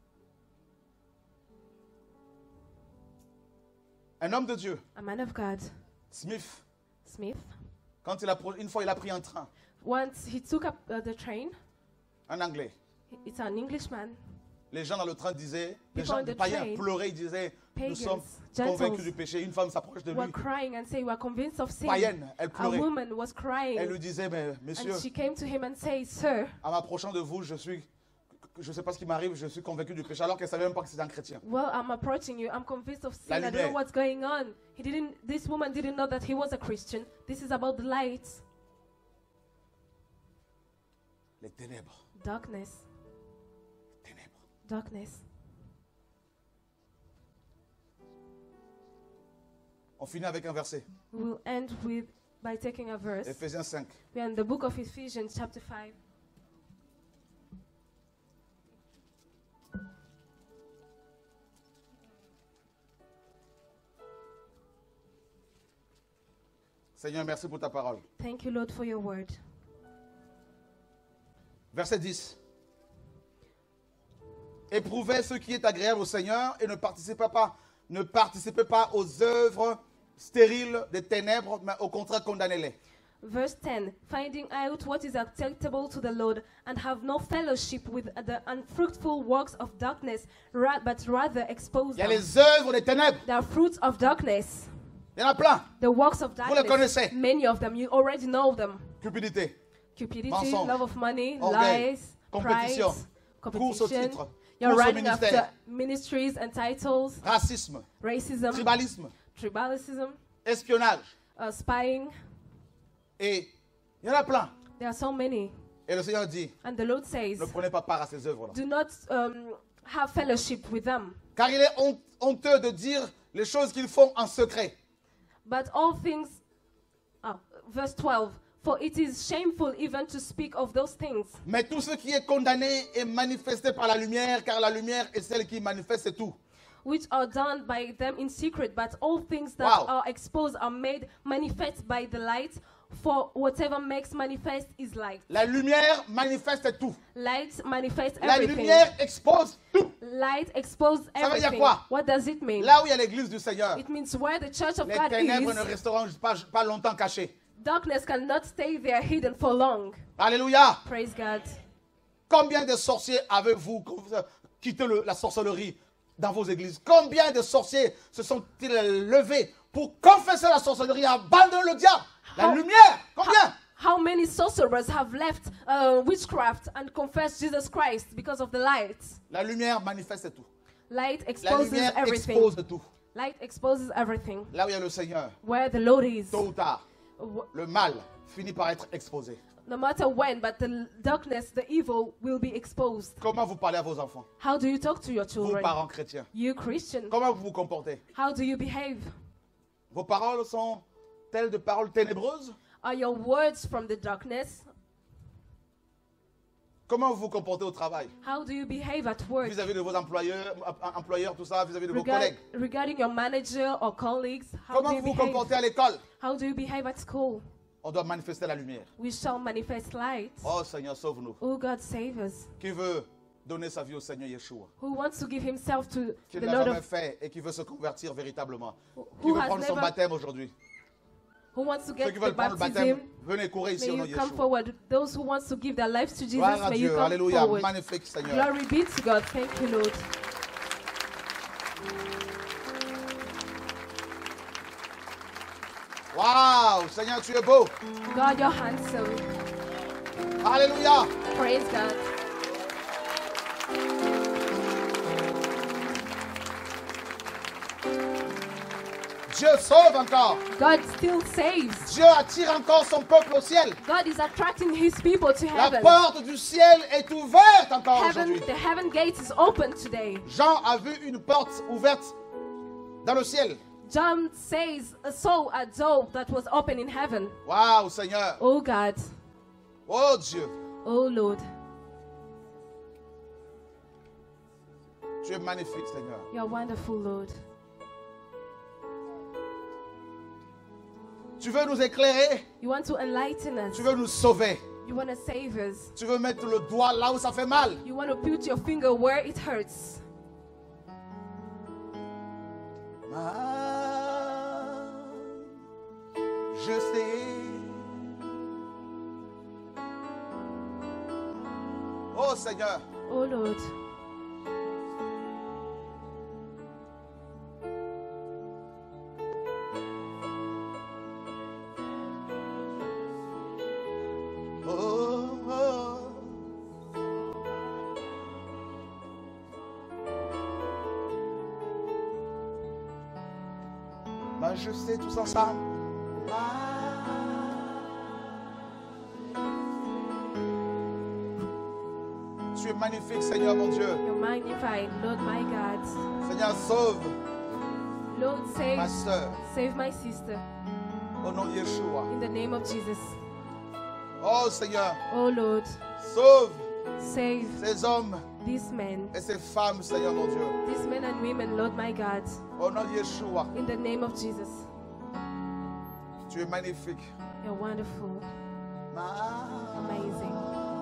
Un homme de Dieu, A man of God, Smith, Smith, quand il a, pro- une fois il a pris un train, once he took up uh, the train. un Anglais. It's an Englishman. Les gens dans le train disaient, les People gens on des the païens train, pleuraient, ils disaient, nous pagans, sommes gentles, convaincus du péché. Une femme s'approche de were lui, crying and say, "We are convinced of sin." païenne, elle A pleurait. woman was crying, Elle lui disait, mais monsieur, and she came to him and said, "Sir, en m'approchant de vous, je suis, je ne sais pas ce qui m'arrive, je suis convaincu du péché, alors qu'elle ne savait même pas que c'était un chrétien. well, I'm approaching you. I'm convinced of sin. La I don't lumière. know what's going on." He didn't. This woman didn't know that he was a Christian. This is about the light, Les ténèbres, darkness, ténèbres. darkness. On finit avec un verset, We will end with by taking a verse. Éphésiens cinq. We are in the book of Ephesians, chapter five. Seigneur, merci pour ta parole. Thank you, Lord, for your word. Verset dix. Éprouvez ce qui est agréable au Seigneur et ne participez pas, ne participez pas aux œuvres stériles des ténèbres, mais au contraire condamnez-les. Verse ten, finding out what is acceptable to the Lord, and have no fellowship with the unfruitful works of darkness, ra- but rather expose Il y a them. les œuvres des ténèbres. The fruits of darkness, Il y en a plein. the works of les darkness, connaissez. many of them, you already know them. Cupidité, Cupidity, Mensonge, love of money, orgueil, lies, compétition, pride, course au competition. titre, You're course au running ministère, after ministries and titles, racisme, racism, tribalisme, tribalism, espionnage. uh, spying. Et il y en a plein. There are so many. Et le Seigneur dit, And the Lord says, ne prenez pas part à ces œuvres-là. do not um, have fellowship with them. Car il est hon- honteux de dire les choses qu'ils font en secret. But all things, ah, verse twelve, for it is shameful even to speak of those things. Mais tout ce qui est condamné est manifesté par la lumière, car la lumière est celle qui manifeste tout. Which are done by them in secret, but all things that Wow. are exposed are made manifest by the light. For whatever makes manifest is light. La lumière manifeste tout. Light manifests La everything. lumière expose tout. Light exposes Ça veut dire everything. quoi? What does it mean? Là où il y a l'église du Seigneur, It means where the church of les God ténèbres ne is, resteront pas, pas longtemps cachées. darkness cannot stay there hidden for long. Alléluia. Praise God. Combien de sorciers avez-vous quitté le- la sorcellerie dans vos églises? Combien de sorciers se sont-ils levés pour confesser la sorcellerie et abandonner le diable? La How- lumière, combien? How many sorcerers have left uh, witchcraft and confessed Jesus Christ because of the light? La lumière manifeste tout. Light La exposes lumière everything. expose tout. Light exposes everything. Là où il y a le Seigneur, Where the Lord is, tôt ou tard, w- le mal finit par être exposé. no matter when, but the l- darkness, the evil will be exposed. Comment vous parlez à vos enfants? How do you talk to your Vous, children? parents chrétiens. You Christian, Comment vous vous comportez? how do you behave? Vos paroles sont-elles de paroles ténébreuses? Are your words from the darkness? Comment vous vous comportez au travail? How do you behave at work? Vis-à-vis de vos employeurs, em- employeurs, tout ça, vis-à-vis de vos Regard- collègues. regarding your manager or colleagues, how do Comment you vous vous behave? comportez à l'école? How do you behave at school? On doit manifester la lumière. We shall manifest light. Oh Seigneur, sauve-nous. Oh God, save us. Qui veut donner sa vie au Seigneur Yeshua? Who wants to give himself to Qui the ne l'a Lord jamais of, fait et qui veut se convertir véritablement? Qui who veut has prendre son never, baptême aujourd'hui? who wants to Ceux get qui the veulent prendre le baptême, baptism? venez courir ici May au nom you de come Yeshua. forward. Those who wants to give their lives to Jesus, Gloire à may you Dieu, come alléluia, forward. magnifique Seigneur. Glory be to God. Thank you, Lord. Waouh, Seigneur, tu es beau. God, you're handsome. Alléluia. Praise God. Dieu sauve encore. God still saves. Dieu attire encore son peuple au ciel. God is attracting his people to La heaven. porte du ciel est ouverte encore Heaven, aujourd'hui. the heaven gate is open today. Jean a vu une porte ouverte dans le ciel. John says, saw a door that was open in heaven. Waouh, Seigneur. Oh God. Oh Dieu. Oh Lord. Tu es magnifique, Seigneur. You're wonderful, Lord. Tu veux nous éclairer. You want to enlighten us. Tu veux nous sauver. You want to save us. Tu veux mettre le doigt là où ça fait mal. You want to put your finger where it hurts. Je sais. Oh Seigneur. Oh Lord. Oh, oh. Ben, je sais tous ensemble. Tu es magnifique, Seigneur mon Dieu. You're magnified, Lord my God. Seigneur, sauve Lord, save, ma soeur save my sister au nom de Yeshua. in the name of Jesus. Oh Seigneur, Oh Lord, sauve save ces hommes these men, et ces femmes, Seigneur mon Dieu. these men and women, Lord my God, Au nom de Yeshua. in the name of Jesus. Tu es magnifique. You're wonderful, amazing.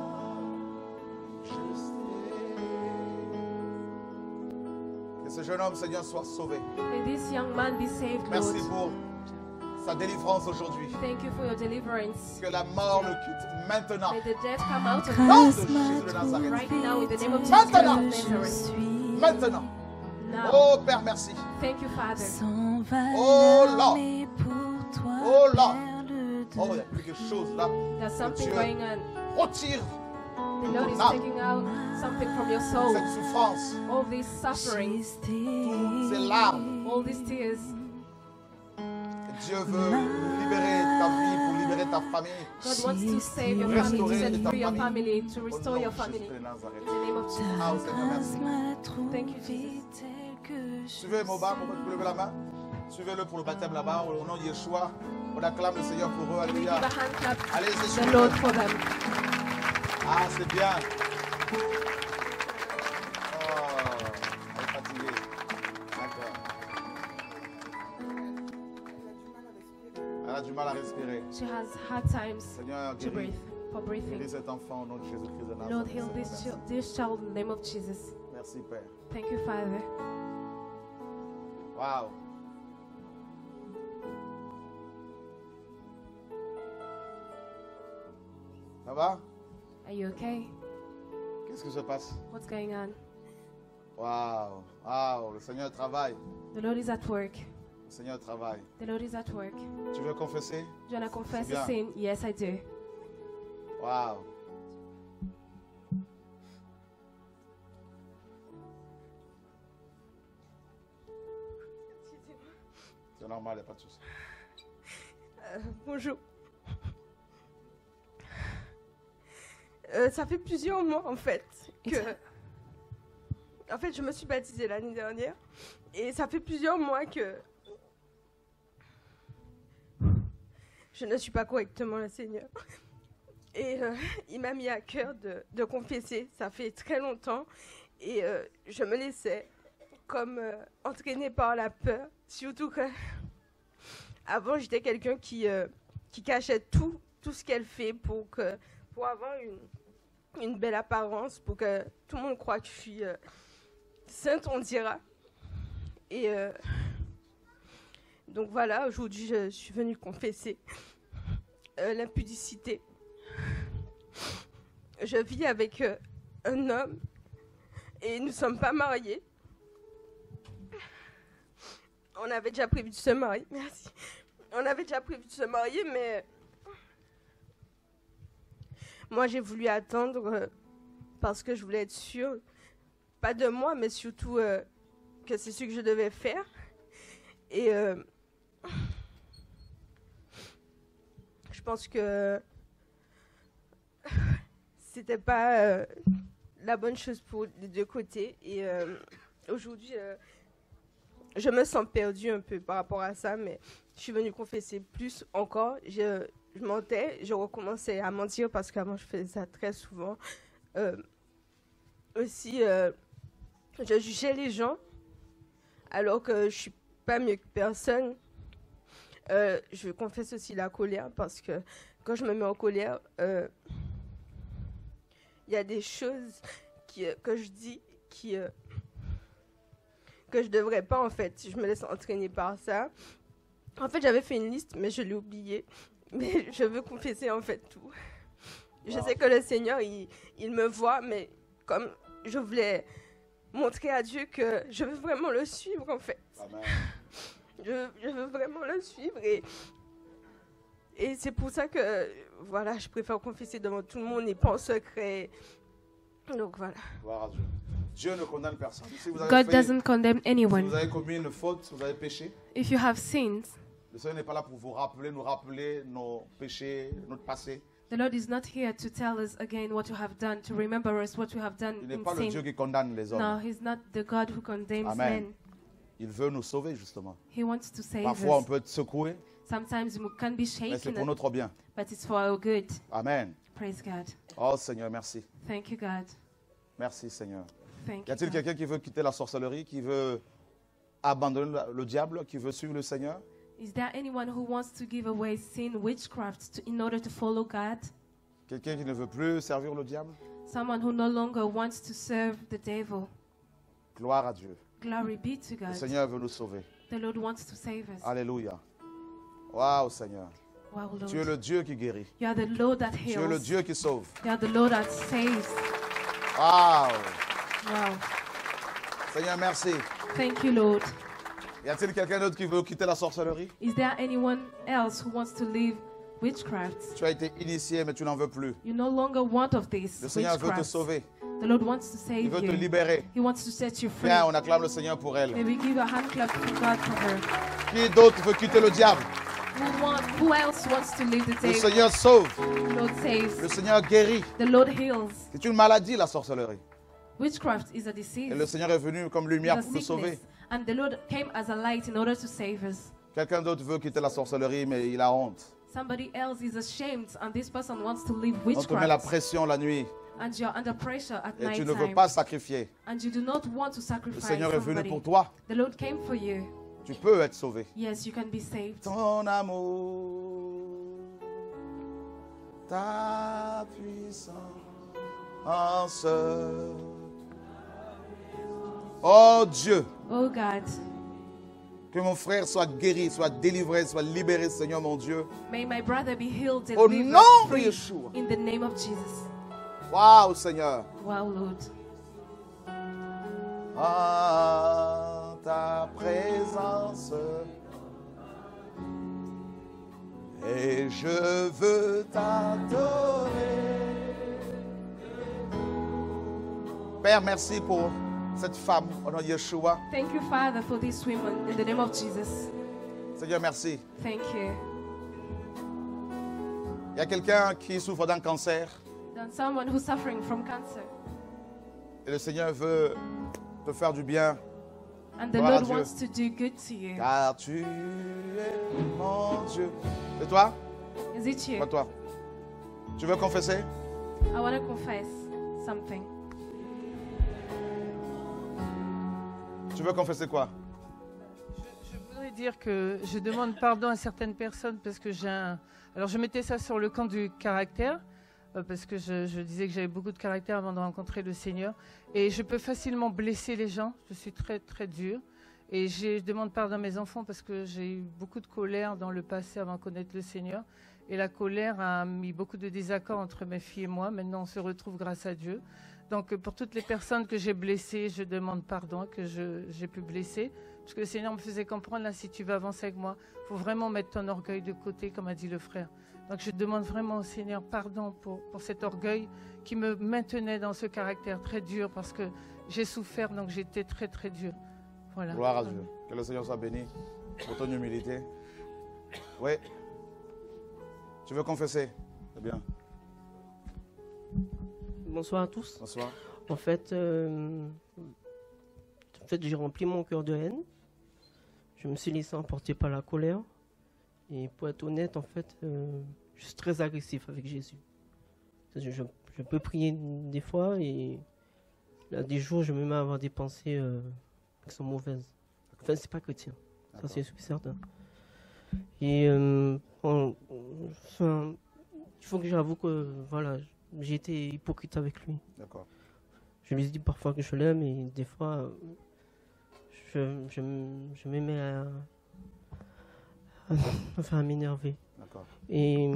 Que ce jeune homme, Seigneur, soit sauvé. May this young man be saved, Merci Lord. pour sa délivrance aujourd'hui. Thank you for your deliverance. Que la mort le quitte maintenant. May the death come out of Nom de us Jésus de Nazareth. right now in the name of Jesus Maintenant. Christ of Nazareth. Maintenant. Now, Oh Père, merci. thank you, Father. Oh Lord. Oh Lord. Oh, il y a quelque chose là. There's something Dieu going on. retire The Lord is âme. taking out something from your soul. cette souffrance, All these sufferings, toutes ces larmes. all these tears. Dieu veut libérer ta vie pour libérer ta famille. God wants to save your family, to set free your family, to Au restore nom your de family. Jésus de Nazareth. In the name of Jesus. Ah, Seigneur, merci. Thank you, Jesus. Suivez Moba, Moba, tu peux lever la main. Suivez-le pour le baptême là-bas. Au nom de Yeshua, on acclame le Seigneur pour eux. Give Alléluia. a hand clap Allez, to c'est the Lord for them. Ah, c'est bien. Oh, elle est fatiguée. D'accord. Elle a du mal à respirer. She has hard times Seigneur, to guéris, breathe, for guéris breathing. cet enfant au nom de Jésus-Christ de Nazareth. Lord, heal this, Merci. child, this child in the name of Jesus. Merci, Père. Thank you, Father. Waouh. Ça va? Are you okay? Qu'est-ce qui se passe? What's going on? Waouh. Waouh. Le Seigneur travaille. The Lord is at work. Le Seigneur travaille. The Lord is at work. Tu veux confesser? Do you want to confess bien. a sin? Yes, I do. Waouh. C'est normal, il n'y a pas de souci. Euh, bonjour. Euh, ça fait plusieurs mois en fait que... En fait, je me suis baptisée l'année dernière. Et ça fait plusieurs mois que... Je ne suis pas correctement le Seigneur. Et euh, il m'a mis à cœur de, de confesser. Ça fait très longtemps. Et euh, je me laissais comme euh, entraînée par la peur. Surtout que... Avant, j'étais quelqu'un qui, euh, qui cachait tout, tout ce qu'elle fait pour, que, pour avoir une, une belle apparence, pour que tout le monde croit que je suis euh, sainte, on dira. Et euh, donc voilà, aujourd'hui, je, je suis venue confesser euh, l'impudicité. Je vis avec euh, un homme et nous ne sommes pas mariés. On avait déjà prévu de se marier, merci. On avait déjà prévu de se marier, mais moi j'ai voulu attendre euh, parce que je voulais être sûre, pas de moi, mais surtout euh, que c'est ce que je devais faire. Et euh, je pense que c'était pas euh, la bonne chose pour les deux côtés. Et euh, aujourd'hui, euh, je me sens perdue un peu par rapport à ça, mais je suis venue confesser plus encore. Je, je mentais, je recommençais à mentir parce qu'avant je faisais ça très souvent. Euh, aussi, euh, je jugeais les gens alors que je suis pas mieux que personne. Euh, je confesse aussi la colère parce que quand je me mets en colère, euh, il y a des choses qui, euh, que je dis qui... Euh, que je devrais pas en fait, je me laisse entraîner par ça. En fait, j'avais fait une liste, mais je l'ai oubliée. Mais je veux confesser en fait tout. Je sais que le Seigneur, il, il me voit, mais comme je voulais montrer à Dieu que je veux vraiment le suivre en fait. Amen. Je, je veux vraiment le suivre et, et c'est pour ça que voilà, je préfère confesser devant tout le monde et pas en secret. Donc voilà. Gloire à Dieu. Dieu ne condamne personne. Si vous avez, God fait, doesn't condemn si anyone. vous avez commis une faute, si vous avez péché, If you have sinned, le Seigneur n'est pas là pour vous rappeler, nous rappeler nos péchés, notre passé. the Lord is not here to tell us again what you have done, to remember us what you have done Il n'est in pas le Dieu sin. qui condamne les hommes. No, He's not the God who condemns Amen. men. Il veut nous sauver, justement. He wants to save Parfois, on us. peut être secoué, Sometimes we can be mais c'est shaken, pour notre bien. but it's for our good. Amen. Praise God. Oh, Seigneur, merci. Thank you, God. Merci, Seigneur. Thank Y you, a-t-il God. quelqu'un qui veut quitter la sorcellerie, qui veut abandonner le diable, qui veut suivre le Seigneur? Is there anyone who wants to give away sin, witchcraft, to, in order to follow God? Quelqu'un qui ne veut plus servir le diable? Someone who no longer wants to serve the devil. Gloire à Dieu. Glory be to Le God. Seigneur veut nous sauver. The Lord wants to save us. Alléluia. Waouh, Seigneur. Wow, Lord. Tu es le Dieu qui guérit. You are the Lord that Tu es le heals. Dieu qui sauve. You are the Lord that saves. Waouh. Wow. Seigneur, merci. Thank you, Lord. Y a-t-il quelqu'un d'autre qui veut quitter la sorcellerie? Is there anyone else who wants to leave witchcraft? Tu as été initié, mais tu n'en veux plus. You no longer want of this Le Seigneur veut te witchcraft. sauver. The Lord wants to Il save veut te you. libérer. He wants to set you free. Viens, on acclame le Seigneur pour May elle. we give a hand clap to God for her. Qui d'autre veut quitter le diable? Who, want, who else wants to leave the Le table? Seigneur sauve. The Lord saves. Le Seigneur guérit. The Lord heals. C'est une maladie, la sorcellerie. Witchcraft is a disease. Et le Seigneur est venu comme It's lumière a pour nous sauver. sickness. And the Lord came as a light in order to save us. Quelqu'un d'autre veut quitter la sorcellerie, mais il a honte. Somebody else is ashamed and this person wants to leave On te met la witchcraft. pression la nuit And you're under pressure at et night tu ne veux time. pas sacrifier. And you do not want to Le sacrifice Seigneur est venu somebody. pour toi. The Lord came for you. Tu peux être sauvé. Yes, you can be saved. Ton amour, ta puissance. Oh Dieu, Oh God, que mon frère soit guéri, soit délivré, soit libéré, Seigneur mon Dieu. may my brother be healed and Au delivered nom de free Yeshua. in the name of Jesus. Waouh, Seigneur. Wow, Lord. En ta présence. Et je veux t'adorer. Père, merci pour cette femme au nom de Yeshua. Thank you, Father, for this woman in the name of Jesus. Seigneur, merci. Thank you. Il y a quelqu'un qui souffre d'un cancer Then someone who's suffering from cancer. et le Seigneur veut te faire du bien. And the Gloire à Lord Dieu. wants to do good to you. Car tu es mon Dieu. C'est toi? Is it you? Pas toi. Tu veux confesser? I want to confess something. Tu veux confesser quoi? Je voudrais dire que je demande pardon à certaines personnes parce que j'ai un... Alors je mettais ça sur le camp du caractère, euh, parce que je, je disais que j'avais beaucoup de caractère avant de rencontrer le Seigneur. Et je peux facilement blesser les gens, je suis très très dure. Et j'ai- je demande pardon à mes enfants parce que j'ai eu beaucoup de colère dans le passé avant de connaître le Seigneur. Et la colère a mis beaucoup de désaccords entre mes filles et moi. Maintenant on se retrouve grâce à Dieu. Donc euh, pour toutes les personnes que j'ai blessées, je demande pardon, que je- j'ai pu blesser. Parce que le Seigneur me faisait comprendre, là, si tu veux avancer avec moi, il faut vraiment mettre ton orgueil de côté, comme a dit le frère. Donc je demande vraiment au Seigneur pardon pour, pour cet orgueil qui me maintenait dans ce caractère très dur, parce que j'ai souffert, donc j'étais très très dur. Voilà. Gloire à Dieu. Que le Seigneur soit béni pour ton humilité. Oui. Tu veux confesser? C'est bien. Bonsoir à tous. Bonsoir. En fait, euh, en fait j'ai rempli mon cœur de haine. Je me suis laissé emporter par la colère. Et pour être honnête, en fait, euh, je suis très agressif avec Jésus. Je, je- je peux prier des fois et là, des jours, je me mets à avoir des pensées euh, qui sont mauvaises. Enfin, c'est pas chrétien. Ça, c'est sûr et certain. Et euh, on- enfin, il faut que j'avoue que voilà, j'ai été hypocrite avec lui. D'accord. Je lui dis parfois que je l'aime et des fois, je, je, m- je me mets à, à, enfin, à m'énerver. D'accord. Et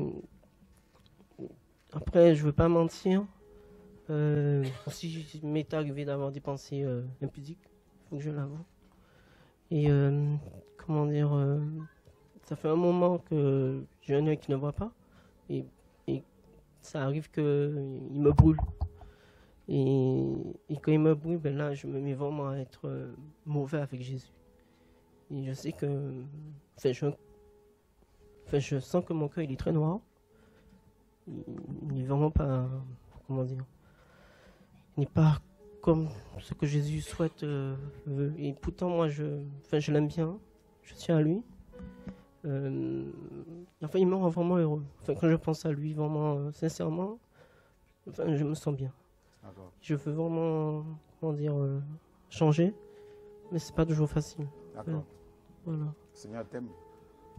après, je veux pas mentir. Euh, si il m'est arrivé d'avoir des pensées euh, impudiques, il faut que je l'avoue. Et euh, comment dire, euh, ça fait un moment que j'ai un œil qui ne voit pas. Et, et ça arrive qu'il me brûle. Et, et quand il me brûle, ben là, je me mets vraiment à être euh, mauvais avec Jésus. Et je sais que. Enfin, je, enfin, je sens que mon cœur il est très noir. Il il n'est vraiment pas. Comment dire? Il n'est pas comme ce que Jésus souhaite. euh, veut. Et pourtant, moi, je, enfin, je l'aime bien. Je tiens à lui. Euh, enfin, il me rend vraiment heureux. Enfin, quand je pense à lui, vraiment, euh, sincèrement, enfin, je me sens bien. D'accord. Je veux vraiment, comment dire, euh, changer, mais c'est pas toujours facile. D'accord. Voilà. Le Seigneur t'aime.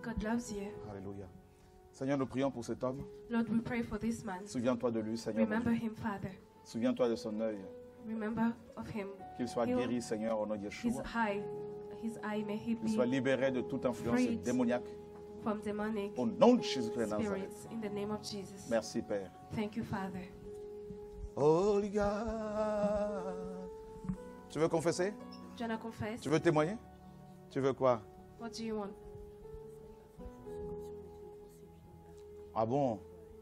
God loves you. Alléluia. Seigneur, nous prions pour cet homme. Lord, we pray for this man. Souviens-toi de lui, Seigneur. Remember him, Father. Souviens-toi de son œil. Remember of him. Qu'il soit Heal guéri, Seigneur, au nom de His Yeshua. eye, his eye, may he Qu'il soit be libéré de toute influence freed démoniaque. from demonic Au nom de Jésus-Christ de Nazareth. spirits in the name of Jesus. Merci, Père. Thank you, Father. Holy God. Tu veux confesser? Do you want to confess? Tu veux témoigner? Tu veux quoi? What do you want? Ah bon?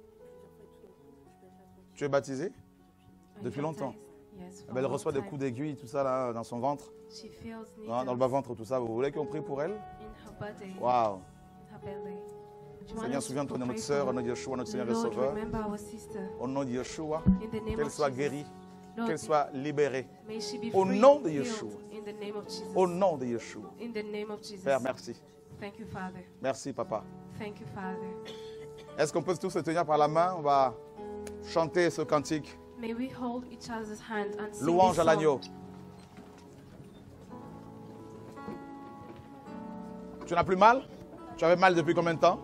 Tu es baptisé? Are you Depuis longtemps. baptized? Yes, Eh for ben, elle a long reçoit des time. coups d'aiguille, tout ça là, dans son ventre, She feels hein, dans le needles bas-ventre, tout ça. Vous voulez qu'on prie pour elle? in her body, Waouh! her belly. Do you want Seigneur, us to souviens-toi de pray notre for sœur, au her? nom de Yeshua, notre Seigneur et Lord, Sauveur. remember our sister. Au nom de Yeshua, In the name qu'elle of soit Jesus. guérie, Lord, qu'elle soit libérée. may she be Au free, nom de healed, Yeshua. in the name of Jesus. Au nom de Yeshua. In the name of Jesus. Père, merci. Thank you, Father. Merci, Papa. Thank you, Father. Est-ce qu'on peut tous se tenir par la main? On va chanter ce cantique. May we hold each other's hand and sing Louange this à l'agneau. song. Tu n'as plus mal? Tu avais mal depuis combien de temps?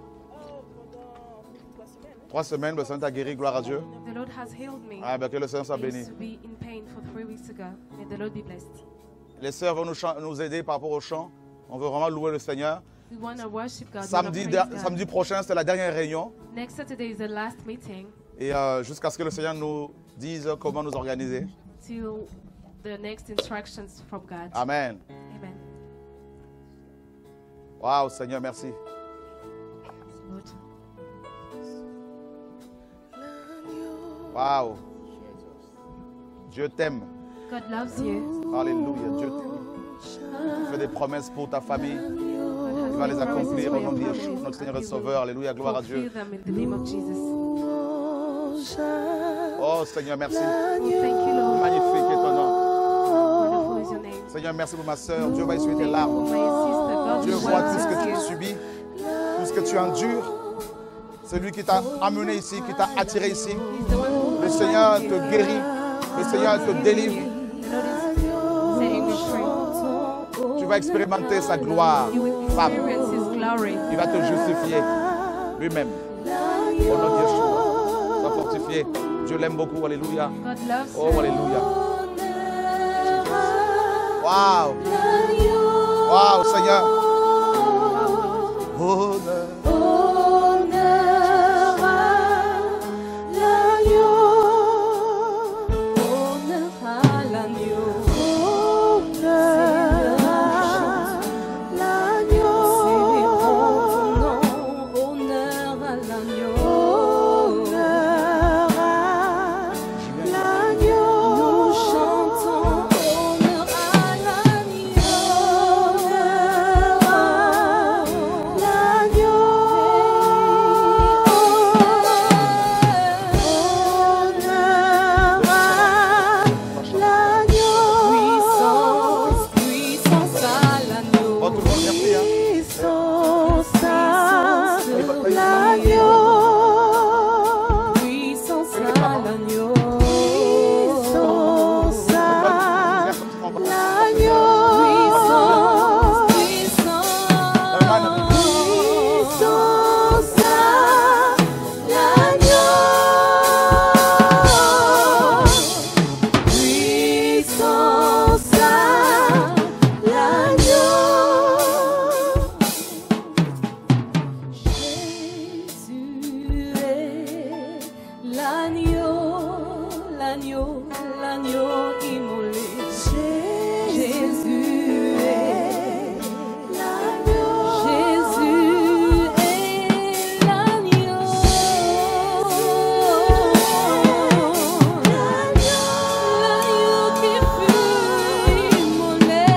Trois semaines, le Seigneur t'a guéri, gloire à Dieu. The Lord has healed me. Ah, ben que le Seigneur soit I béni. used to be in pain for three weeks ago. May the Lord be blessed. Les sœurs vont nous, chan- nous aider par rapport au chant. On veut vraiment louer le Seigneur. We want to worship God. we wanna Samedi, praise der- God. samedi prochain, c'est la dernière réunion. Next Saturday is the last meeting Et euh, jusqu'à ce que le Seigneur nous dise comment nous organiser. till the next instructions from God. Amen. Amen. Waouh, Seigneur, merci. Lord. Waouh. Dieu t'aime. God loves you. Alléluia. Dieu t'aime. Tu fais des promesses pour ta famille. God Tu vas has les made promises accomplir for au nom your de family, Yeshua, notre and Seigneur et He will Sauveur. Alléluia. Gloire à fulfill Dieu. them in the name of Jesus. Oh, Seigneur, merci. Oh, thank you, Lord. Magnifique est ton nom. Wonderful is your name. Seigneur, merci pour ma sœur. Dieu va essuyer tes Thank you larmes. for my sister. God Dieu will voit tout ce bless que tu you. subis, tout ce que tu endures. C'est lui qui t'a amené ici, qui t'a attiré ici. He's the one who Le Seigneur finds you. te guérit. Le Seigneur te délivre. The Lord is setting you free. Tu vas expérimenter sa gloire. You will Femme, experience His glory. il va te justifier lui-même. Au nom de Yeshua, sois fortifié. Dieu l'aime beaucoup. Alléluia. God loves Oh, you. alléluia. Waouh. Waouh, Seigneur. Honneur. Oh, tout le monde, merci. Hein. L'agneau, l'agneau, l'agneau immolé. Jésus est l'agneau. Jésus est l'agneau. L'agneau qui fut immolé.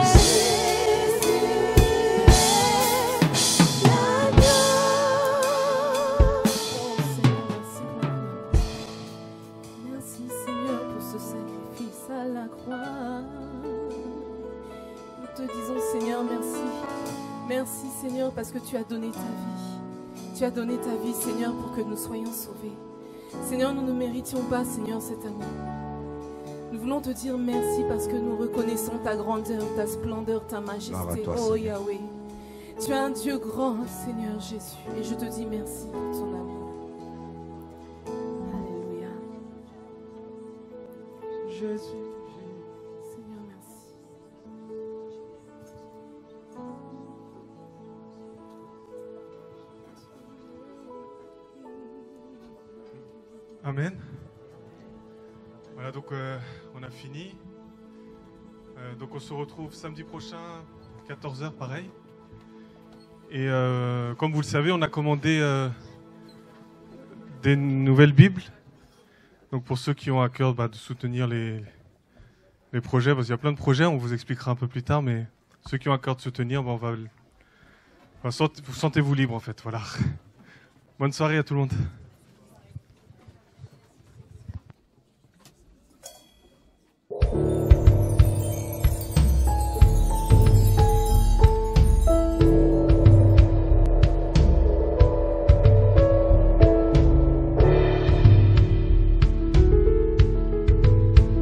Merci Seigneur pour ce sacrifice à la croix. Nous te disons Seigneur merci. Merci Seigneur parce que tu as donné ta vie. Tu as donné ta vie Seigneur pour que nous soyons sauvés. Seigneur, nous ne méritions pas Seigneur cet amour. Nous voulons te dire merci parce que nous reconnaissons ta grandeur, ta splendeur, ta majesté. Gloire à toi, Oh Seigneur. Yahweh. Tu es un Dieu grand, Seigneur Jésus. Et je te dis merci pour ton amour. Alléluia. Jésus. Seigneur, merci. Amen. Voilà, donc euh, on a fini. Euh, donc on se retrouve samedi prochain, quatorze heures, pareil. Et euh, comme vous le savez, on a commandé euh, des nouvelles Bibles. Donc pour ceux qui ont à cœur bah, de soutenir les, les projets, parce qu'il y a plein de projets, on vous expliquera un peu plus tard, mais ceux qui ont à cœur de soutenir, bah, on va, bah, sentez-vous libre en fait. Voilà. Bonne soirée à tout le monde.